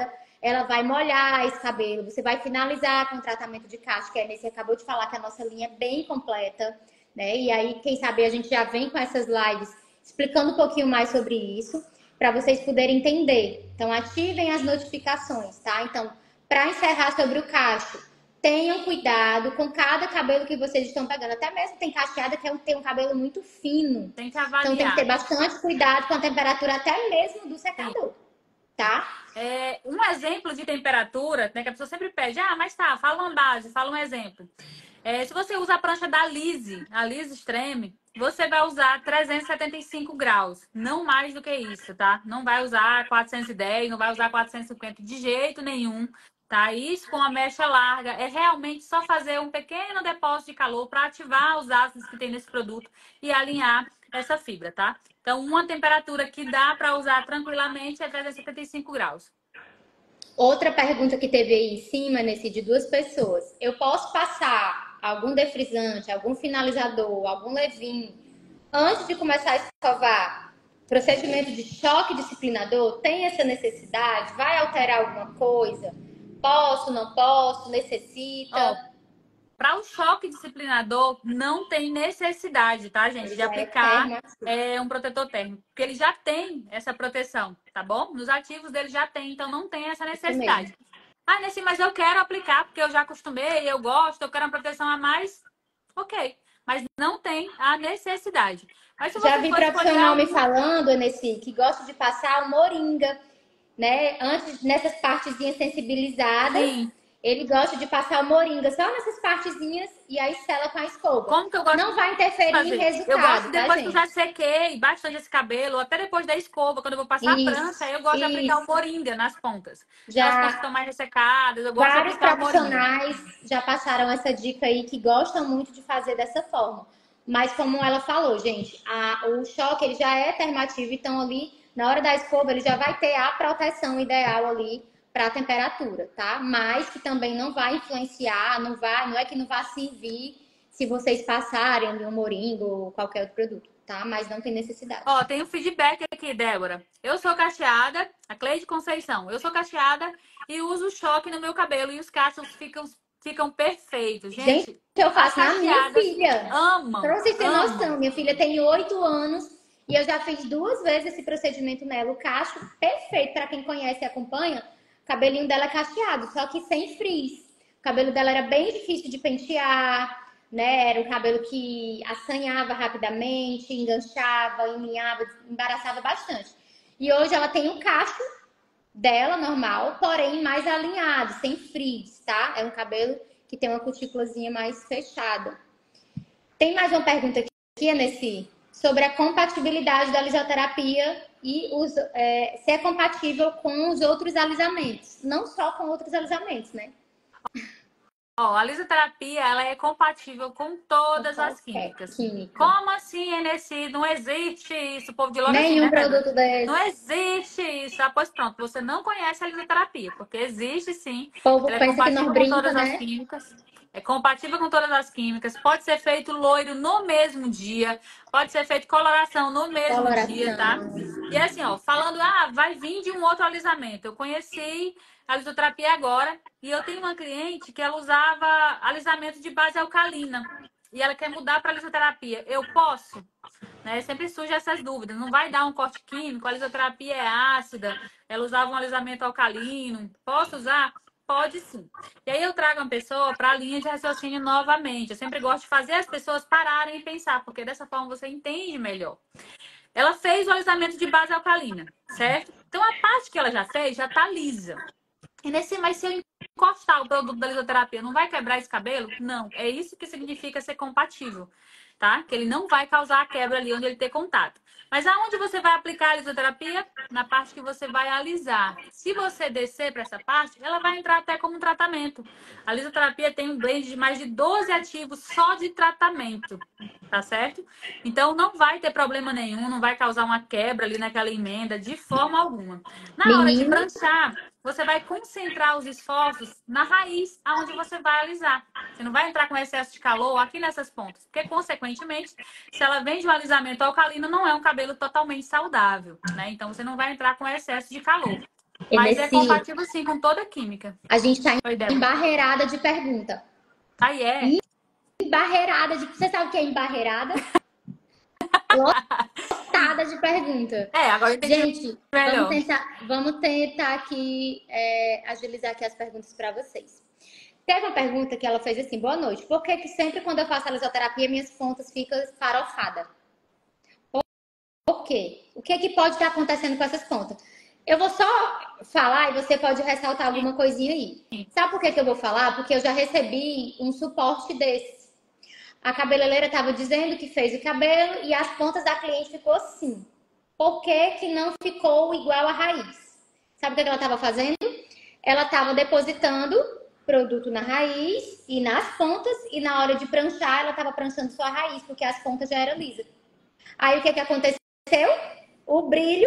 ela vai molhar esse cabelo, você vai finalizar com o tratamento de casco, que a Nessie acabou de falar que a nossa linha é bem completa, né? E aí, quem sabe a gente já vem com essas lives explicando um pouquinho mais sobre isso, para vocês poderem entender. Então, ativem as notificações, tá? Então, para encerrar sobre o cacho, tenham cuidado com cada cabelo que vocês estão pegando. Até mesmo tem cacheada que tem um cabelo muito fino. Tem que avaliar. Então, tem que ter bastante cuidado com a temperatura até mesmo do secador, Sim. tá? É, um exemplo de temperatura, né, que a pessoa sempre pede, ah, mas tá, fala uma base, fala um exemplo. É, se você usa a prancha da Lise, a Lise Extreme, você vai usar trezentos e setenta e cinco graus, não mais do que isso, tá? Não vai usar quatrocentos e dez, não vai usar quatrocentos e cinquenta de jeito nenhum, tá? Isso com a mecha larga é realmente só fazer um pequeno depósito de calor para ativar os ácidos que tem nesse produto e alinhar essa fibra, tá? Então, uma temperatura que dá para usar tranquilamente é trezentos e setenta e cinco graus. Outra pergunta que teve aí em cima, nesse de duas pessoas. Eu posso passar algum defrisante, algum finalizador, algum levinho antes de começar a escovar? Procedimento de choque disciplinador? Tem essa necessidade? Vai alterar alguma coisa? Posso, não posso? Necessita? Oh. Para o choque disciplinador, não tem necessidade, tá, gente? De aplicar é, um protetor térmico. Porque ele já tem essa proteção, tá bom? Nos ativos dele já tem, então não tem essa necessidade. Ah, Nessie, mas eu quero aplicar porque eu já acostumei, eu gosto, eu quero uma proteção a mais. Ok, mas não tem a necessidade. Mas se você já vi profissional algum... me falando, Nessie, que gosta de passar o moringa, né? Antes, nessas partezinhas sensibilizadas. Sim. Ele gosta de passar o moringa só nessas partezinhas e aí sela com a escova. Como que eu gosto Não vai interferir em resultado, Eu gosto depois tá, que eu já sequei bastante esse cabelo, até depois da escova, quando eu vou passar isso, a prancha, eu gosto isso. de aplicar o moringa nas pontas. Já as pontas estão mais ressecadas, eu gosto vários de aplicar profissionais o moringa. Já passaram essa dica aí que gostam muito de fazer dessa forma. Mas como ela falou, gente, a, o choque ele já é termativo, então ali na hora da escova ele já vai ter a proteção ideal ali para a temperatura, tá? Mas que também não vai influenciar, não vai, não é que não vai servir se vocês passarem ali um moringa ou qualquer outro produto, tá? Mas não tem necessidade. Ó, tem um feedback aqui, Débora. Eu sou cacheada, a Cleide Conceição. Eu sou cacheada e uso choque no meu cabelo e os cachos ficam ficam perfeitos, gente. Gente, eu faço na minha filha. Amam. Pra vocês terem amam. noção, minha filha tem oito anos e eu já fiz duas vezes esse procedimento nela. O cacho perfeito para quem conhece e acompanha. O cabelinho dela é cacheado, só que sem frizz. O cabelo dela era bem difícil de pentear, né? Era um cabelo que assanhava rapidamente, enganchava, enlinhava, embaraçava bastante. E hoje ela tem um cacho dela normal, porém mais alinhado, sem frizz, tá? É um cabelo que tem uma cutículazinha mais fechada. Tem mais uma pergunta aqui, Nessie, sobre a compatibilidade da lisoterapia e os, é, se é compatível com os outros alisamentos, não só com outros alisamentos, né? Ó, a lisoterapia, ela é compatível com todas as químicas. Química. Como assim, Nessie? Não existe isso, o povo de logo Nenhum assim, né, produto desse. Não existe isso. Ah, pois pronto, você não conhece a lisoterapia, porque existe sim. O povo ela é pensa compatível que não com brinca, todas né? as químicas. É compatível com todas as químicas. Pode ser feito loiro no mesmo dia. Pode ser feito coloração no mesmo Coloração. dia, tá? E assim, ó, falando, ah, vai vir de um outro alisamento. Eu conheci a lisoterapia agora e eu tenho uma cliente que ela usava alisamento de base alcalina e ela quer mudar para lisoterapia. Eu posso? Né? Sempre surge essas dúvidas. Não vai dar um corte químico, a lisoterapia é ácida, ela usava um alisamento alcalino. Posso usar? Pode sim. E aí eu trago uma pessoa para a linha de raciocínio novamente. Eu sempre gosto de fazer as pessoas pararem e pensar, porque dessa forma você entende melhor. Ela fez o alisamento de base alcalina, certo? Então a parte que ela já fez já está lisa. E nesse, mas se eu encostar o produto da lisoterapia, não vai quebrar esse cabelo? Não. É isso que significa ser compatível, tá? Que ele não vai causar a quebra ali onde ele ter contato. Mas aonde você vai aplicar a lisoterapia? Na parte que você vai alisar. Se você descer para essa parte, ela vai entrar até como um tratamento. A lisoterapia tem um blend de mais de doze ativos só de tratamento, tá certo? Então não vai ter problema nenhum, não vai causar uma quebra ali naquela emenda de forma alguma. Na Menina. hora de pranchar, você vai concentrar os esforços na raiz, aonde você vai alisar. Você não vai entrar com excesso de calor aqui nessas pontas, porque, consequentemente, se ela vem de um alisamento alcalino, não é um cabelo totalmente saudável, né? Então, você não vai entrar com excesso de calor, Mas é Nesse, compatível sim com toda a química. a gente está Oi, em Débora. barreirada de pergunta. Aí é. Embarreirada de. Você sabe o que é embarreirada? Lotada de pergunta. É, agora eu entendi Gente, vamos melhor. tentar, vamos tentar aqui é, agilizar aqui as perguntas para vocês. Teve uma pergunta que ela fez assim: boa noite. Por que, que sempre quando eu faço a lisoterapia minhas pontas ficam farofadas? Por quê? O que, que pode estar acontecendo com essas pontas? Eu vou só falar e você pode ressaltar alguma coisinha aí. Sabe por que, que eu vou falar? Porque eu já recebi um suporte desse. A cabeleireira estava dizendo que fez o cabelo e as pontas da cliente ficou assim. Por que, que não ficou igual a raiz? Sabe o que ela estava fazendo? Ela estava depositando produto na raiz e nas pontas, e na hora de pranchar, ela estava pranchando só a raiz, porque as pontas já eram lisas. Aí o que, que aconteceu? O brilho,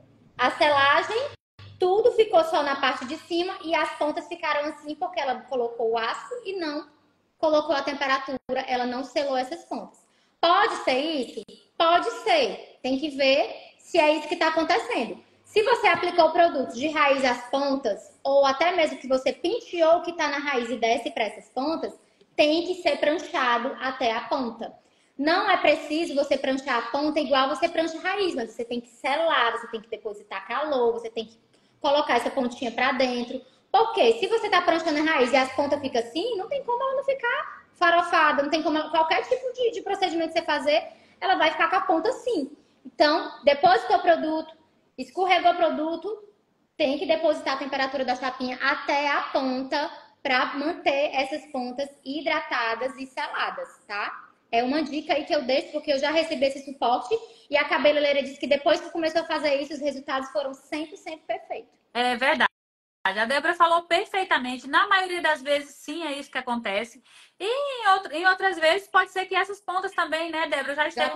a selagem, tudo ficou só na parte de cima e as pontas ficaram assim porque ela colocou o aço e não colocou a temperatura, ela não selou essas pontas. Pode ser isso? Pode ser. Tem que ver se é isso que está acontecendo. Se você aplicou o produto de raiz às pontas, ou até mesmo que você penteou o que está na raiz e desce para essas pontas, tem que ser pranchado até a ponta. Não é preciso você pranchar a ponta igual você prancha a raiz, mas você tem que selar, você tem que depositar calor, você tem que colocar essa pontinha para dentro. Porque se você tá pranchando a raiz e as pontas ficam assim, não tem como ela não ficar farofada, não tem como ela, qualquer tipo de, de procedimento que você fazer, ela vai ficar com a ponta assim. Então, depositou o produto, escorregou o produto, tem que depositar a temperatura da chapinha até a ponta para manter essas pontas hidratadas e seladas, tá? É uma dica aí que eu deixo, porque eu já recebi esse suporte e a cabeleireira disse que depois que começou a fazer isso, os resultados foram cem por cento perfeitos. É verdade. A Débora falou perfeitamente. Na maioria das vezes, sim, é isso que acontece. E em, outro, em outras vezes, pode ser que essas pontas também, né, Débora, já Já estejam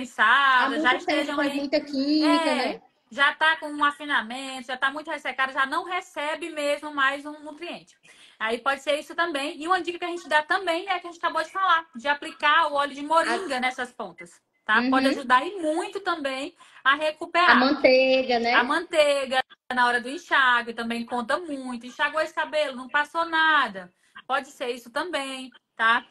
há descompensadas, já muito tempo estejam faz aí. muita química, É, né? já tá com um afinamento, já tá muito ressecada, já não recebe mesmo mais um nutriente. Aí pode ser isso também. E uma dica que a gente dá também é que a gente acabou de falar, de aplicar o óleo de moringa A, nessas pontas, tá? Pode uhum. ajudar e muito também a A recuperar. manteiga, A né? manteiga na hora do enxágue também conta muito. Enxagou esse cabelo, não passou nada. Pode ser isso também, tá?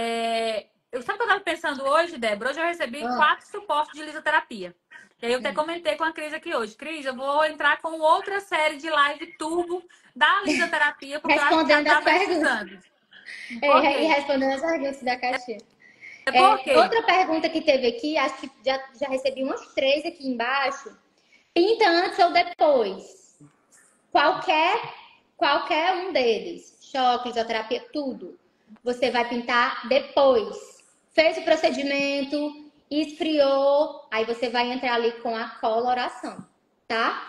É... Eu, sabe o que eu tava pensando hoje, Débora? Hoje eu recebi Ah, quatro suportes de lisoterapia. E aí eu até comentei com a Cris aqui hoje. Cris, eu vou entrar com outra série de live turbo da lisoterapia, porque eu acho que já respondendo tá as perguntas. precisando. Por É, e quê? respondendo as perguntas da caixinha. É por É, quê? outra pergunta que teve aqui, acho que já, já recebi umas três aqui embaixo. Pinta antes ou depois? Qualquer, qualquer um deles. Choque, fisioterapia, tudo. Você vai pintar depois. Fez o procedimento, esfriou, aí você vai entrar ali com a coloração, tá?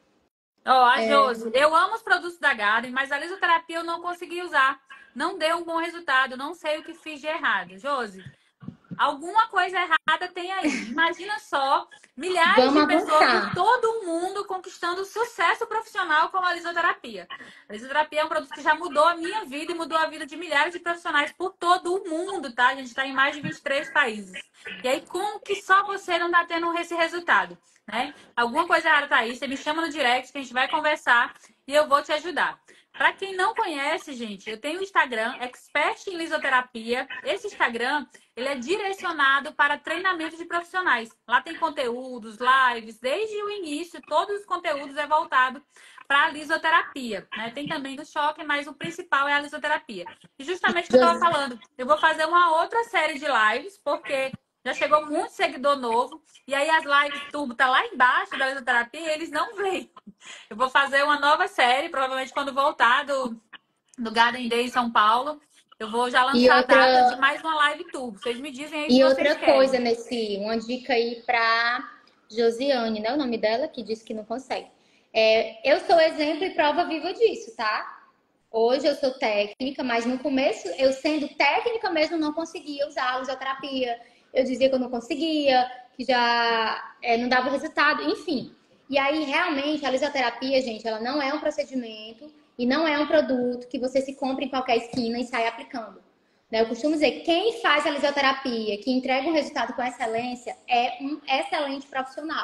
Ó, a Josi, eu amo os produtos da Garden, mas a lisoterapia eu não consegui usar. Não deu um bom resultado, não sei o que fiz de errado. Josi, alguma coisa errada tem aí. Imagina só, milhares Vamos de pessoas em avançar. todo o mundo conquistando sucesso profissional com a lisoterapia. A lisoterapia é um produto que já mudou a minha vida e mudou a vida de milhares de profissionais por todo o mundo, tá? A gente está em mais de vinte e três países. E aí, como que só você não está tendo esse resultado? Né? Alguma coisa errada tá aí, você me chama no direct que a gente vai conversar e eu vou te ajudar. Para quem não conhece, gente, eu tenho o Instagram, Expert em Lisoterapia. Esse Instagram, ele é direcionado para treinamento de profissionais. Lá tem conteúdos, lives, desde o início, todos os conteúdos é voltado para a lisoterapia. Né? Tem também do choque, mas o principal é a lisoterapia. E justamente o que eu estava falando, eu vou fazer uma outra série de lives, porque já chegou muito seguidor novo, e aí as lives turbo tá lá embaixo da lisoterapia e eles não veem. Eu vou fazer uma nova série, provavelmente quando voltar do, do Garden Day em São Paulo. Eu vou já E lançar a data de outra, mais uma live turbo. Vocês me dizem aí se e vocês outra querem. coisa nesse, uma dica aí para Josiane, né? O nome dela, que disse que não consegue. É, eu sou exemplo e prova viva disso, tá? Hoje eu sou técnica, mas no começo, eu sendo técnica mesmo, não conseguia usar a lisoterapia. Eu dizia que eu não conseguia, que já é, não dava resultado, enfim. E aí, realmente, a lisoterapia, gente, ela não é um procedimento e não é um produto que você se compra em qualquer esquina e sai aplicando. Né? Eu costumo dizer, quem faz a lisoterapia, que entrega um resultado com excelência, é um excelente profissional.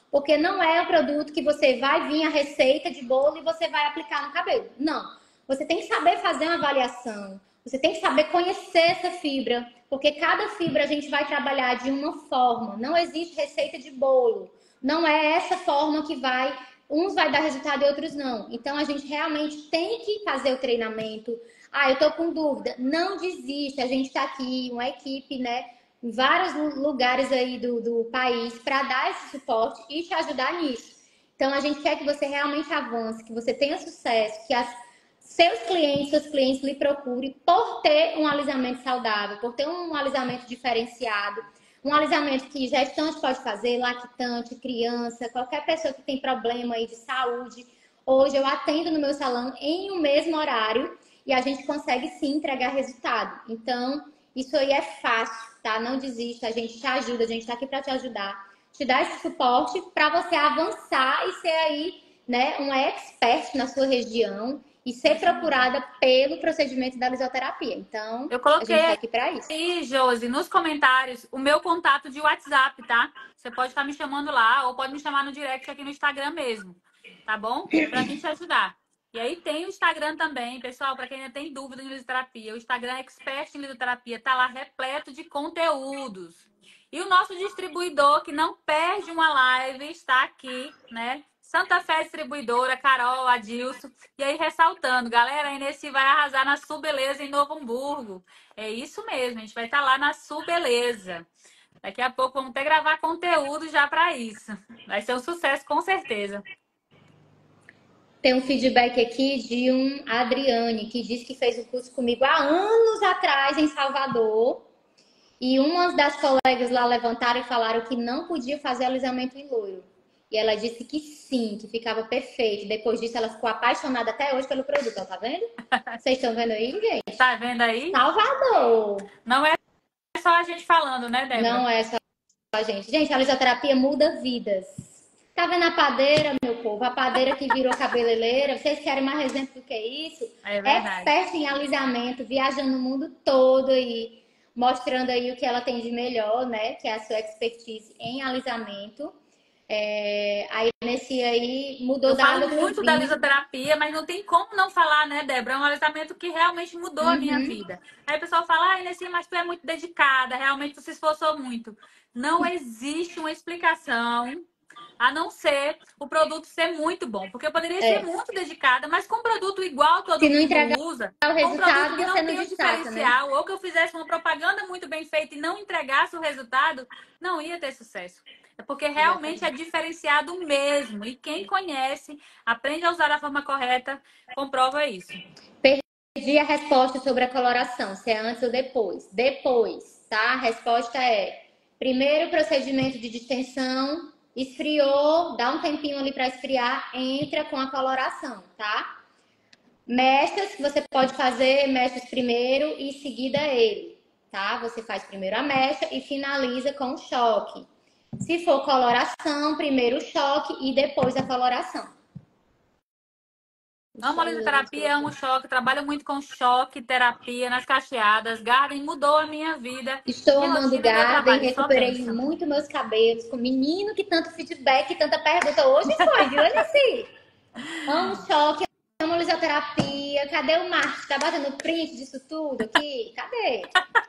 Porque não é o produto que você vai vir a receita de bolo e você vai aplicar no cabelo. Não. Você tem que saber fazer uma avaliação. Você tem que saber conhecer essa fibra. Porque cada fibra a gente vai trabalhar de uma forma. Não existe receita de bolo. Não é essa forma que vai... Uns vai dar resultado e outros não. Então, a gente realmente tem que fazer o treinamento. Ah, eu tô com dúvida. Não desista. A gente tá aqui, uma equipe, né? Em vários lugares aí do, do país para dar esse suporte e te ajudar nisso. Então, a gente quer que você realmente avance, que você tenha sucesso, que as, seus clientes, seus clientes lhe procurem por ter um alisamento saudável, por ter um alisamento diferenciado, um alisamento que gestante pode fazer, lactante, criança, qualquer pessoa que tem problema aí de saúde. Hoje eu atendo no meu salão em um mesmo horário e a gente consegue sim entregar resultado. Então, isso aí é fácil, tá? Não desista, a gente te ajuda, a gente tá aqui para te ajudar, te dar esse suporte para você avançar e ser aí, né, uma expert na sua região e ser procurada pelo procedimento da lisoterapia. Então, Eu coloquei a gente tá aqui para isso. aí, Josi, nos comentários, o meu contato de WhatsApp, tá? Você pode estar me chamando lá ou pode me chamar no direct aqui no Instagram mesmo, tá bom? Pra mim te ajudar. E aí tem o Instagram também, pessoal, para quem ainda tem dúvida em lisoterapia. O Instagram é Expert em Lisoterapia, tá lá repleto de conteúdos. E o nosso distribuidor, que não perde uma live, está aqui, né? Santa Fé Distribuidora, Carol, Adilson. E aí, ressaltando, galera, a Inessi vai arrasar na Subeleza em Novo Hamburgo. É isso mesmo, a gente vai estar lá na Subeleza. Daqui a pouco vamos até gravar conteúdo já para isso. Vai ser um sucesso, com certeza. Tem um feedback aqui de um Adriane, que disse que fez o curso comigo há anos atrás em Salvador. E umas das colegas lá levantaram e falaram que não podia fazer alisamento em loiro. E ela disse que sim, que ficava perfeito. Depois disso, ela ficou apaixonada até hoje pelo produto. Ó, tá vendo? Vocês estão vendo aí, gente? Tá vendo aí? Salvador! Não é só a gente falando, né, Débora? Não é só a gente. Gente, a lisoterapia muda vidas. Tá vendo a padeira, meu povo? A padeira que virou cabeleireira. Vocês querem mais exemplo do que isso? É verdade. Expert em alisamento, viajando o mundo todo aí, mostrando aí o que ela tem de melhor, né? Que é a sua expertise em alisamento. É... Aí nesse aí mudou Eu da falo água pro muito da vinho. lisoterapia, mas não tem como não falar, né, Débora? É um alisamento que realmente mudou a minha Uhum. vida. Aí o pessoal fala, ah, Inessi, mas tu é muito dedicada, realmente tu se esforçou muito. Não existe uma explicação a não ser o produto ser muito bom. Porque eu poderia É. ser muito dedicada, mas com um produto igual todo Se não mundo entregar usa, o com um resultado, produto que você não não tem o destaca, né? diferencial, ou que eu fizesse uma propaganda muito bem feita e não entregasse o resultado, não ia ter sucesso. É porque realmente é diferenciado mesmo. E quem conhece, aprende a usar da forma correta, comprova isso. Perdi a resposta sobre a coloração, se é antes ou depois. Depois, tá? A resposta é: primeiro procedimento de distensão, esfriou, dá um tempinho ali para esfriar, entra com a coloração, tá? Mechas, você pode fazer mechas primeiro e em seguida ele, tá? Você faz primeiro a mecha e finaliza com o choque. Se for coloração, primeiro o choque e depois a coloração. Amo a lisoterapia, amo choque, trabalho muito com choque, terapia nas cacheadas. Garden mudou a minha vida. Estou Minha amando rotina e meu Garden, trabalho, só recuperei bênção. muito meus cabelos. Com menino que tanto feedback, tanta pergunta. Hoje foi, viu, Inessi? Amo choque, amo lisoterapia. Cadê o Marte? Tá batendo print disso tudo aqui? Cadê?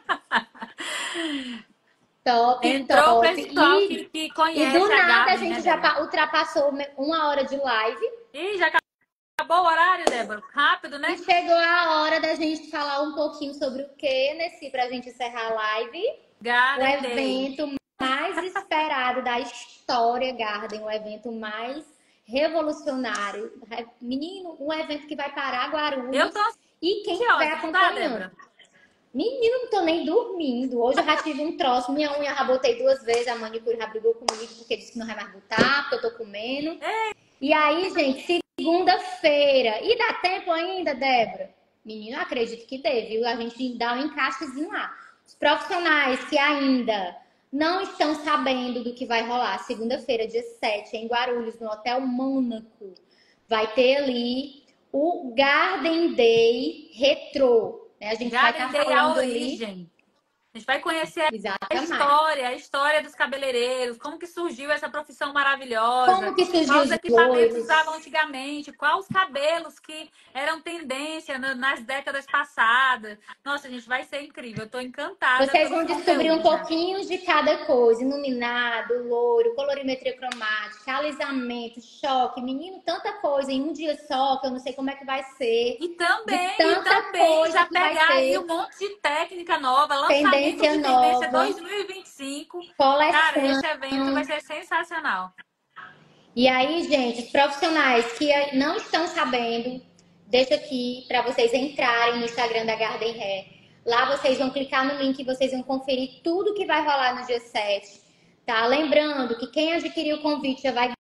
Top, Entrou o top. pessoal E, que, que e conhece do a nada a Garden, gente né, já Débora? pa- ultrapassou uma hora de live. Ih, já acabou o horário, Débora? Rápido, né? E chegou a hora da gente falar um pouquinho sobre o que, Nessi, pra gente encerrar a live. O Garden Day. evento mais esperado da história Garden, o evento mais revolucionário. Menino, um evento que vai parar Guarulhos. Eu tô E quem estiver ansiosa, não tá, acompanhando. Débora? Menino, não tô nem dormindo. Hoje eu já tive um troço. Minha unha já botei duas vezes. A manicure já brigou comigo porque disse que não vai mais botar, porque eu tô comendo. E aí, gente, segunda-feira. E dá tempo ainda, Débora? Menino, eu acredito que dê, viu? A gente dá um encaixezinho lá. Os profissionais que ainda não estão sabendo do que vai rolar, segunda-feira, dia sete, em Guarulhos, no Hotel Mônaco, vai ter ali o Garden Day Retrô. Né? A gente Garden vai Day estar a falando ali origem. A gente vai conhecer a Exatamente. história, a história dos cabeleireiros, como que surgiu essa profissão maravilhosa, Como que surgiu quais os os equipamentos loiros? usavam antigamente, quais os cabelos que eram tendência na- nas décadas passadas. Nossa, gente, vai ser incrível. Eu tô encantada Vocês pelos vão descobrir um conteúdos já. pouquinho de cada coisa. Iluminado, loiro, colorimetria cromática, alisamento, choque. Menino, tanta coisa em um dia só que eu não sei como é que vai ser. E De também, e tanta também coisa já que vai pegar aí ter. um monte de técnica nova, lançamento Tendência de tendência nova, dois mil e vinte e cinco. Cara, coleção. esse evento vai ser sensacional. E aí, gente, os profissionais que não estão sabendo, deixa aqui para vocês entrarem no Instagram da Garden Hair. Lá vocês vão clicar no link e vocês vão conferir tudo que vai rolar no dia sete, tá? Lembrando que quem adquirir o convite já vai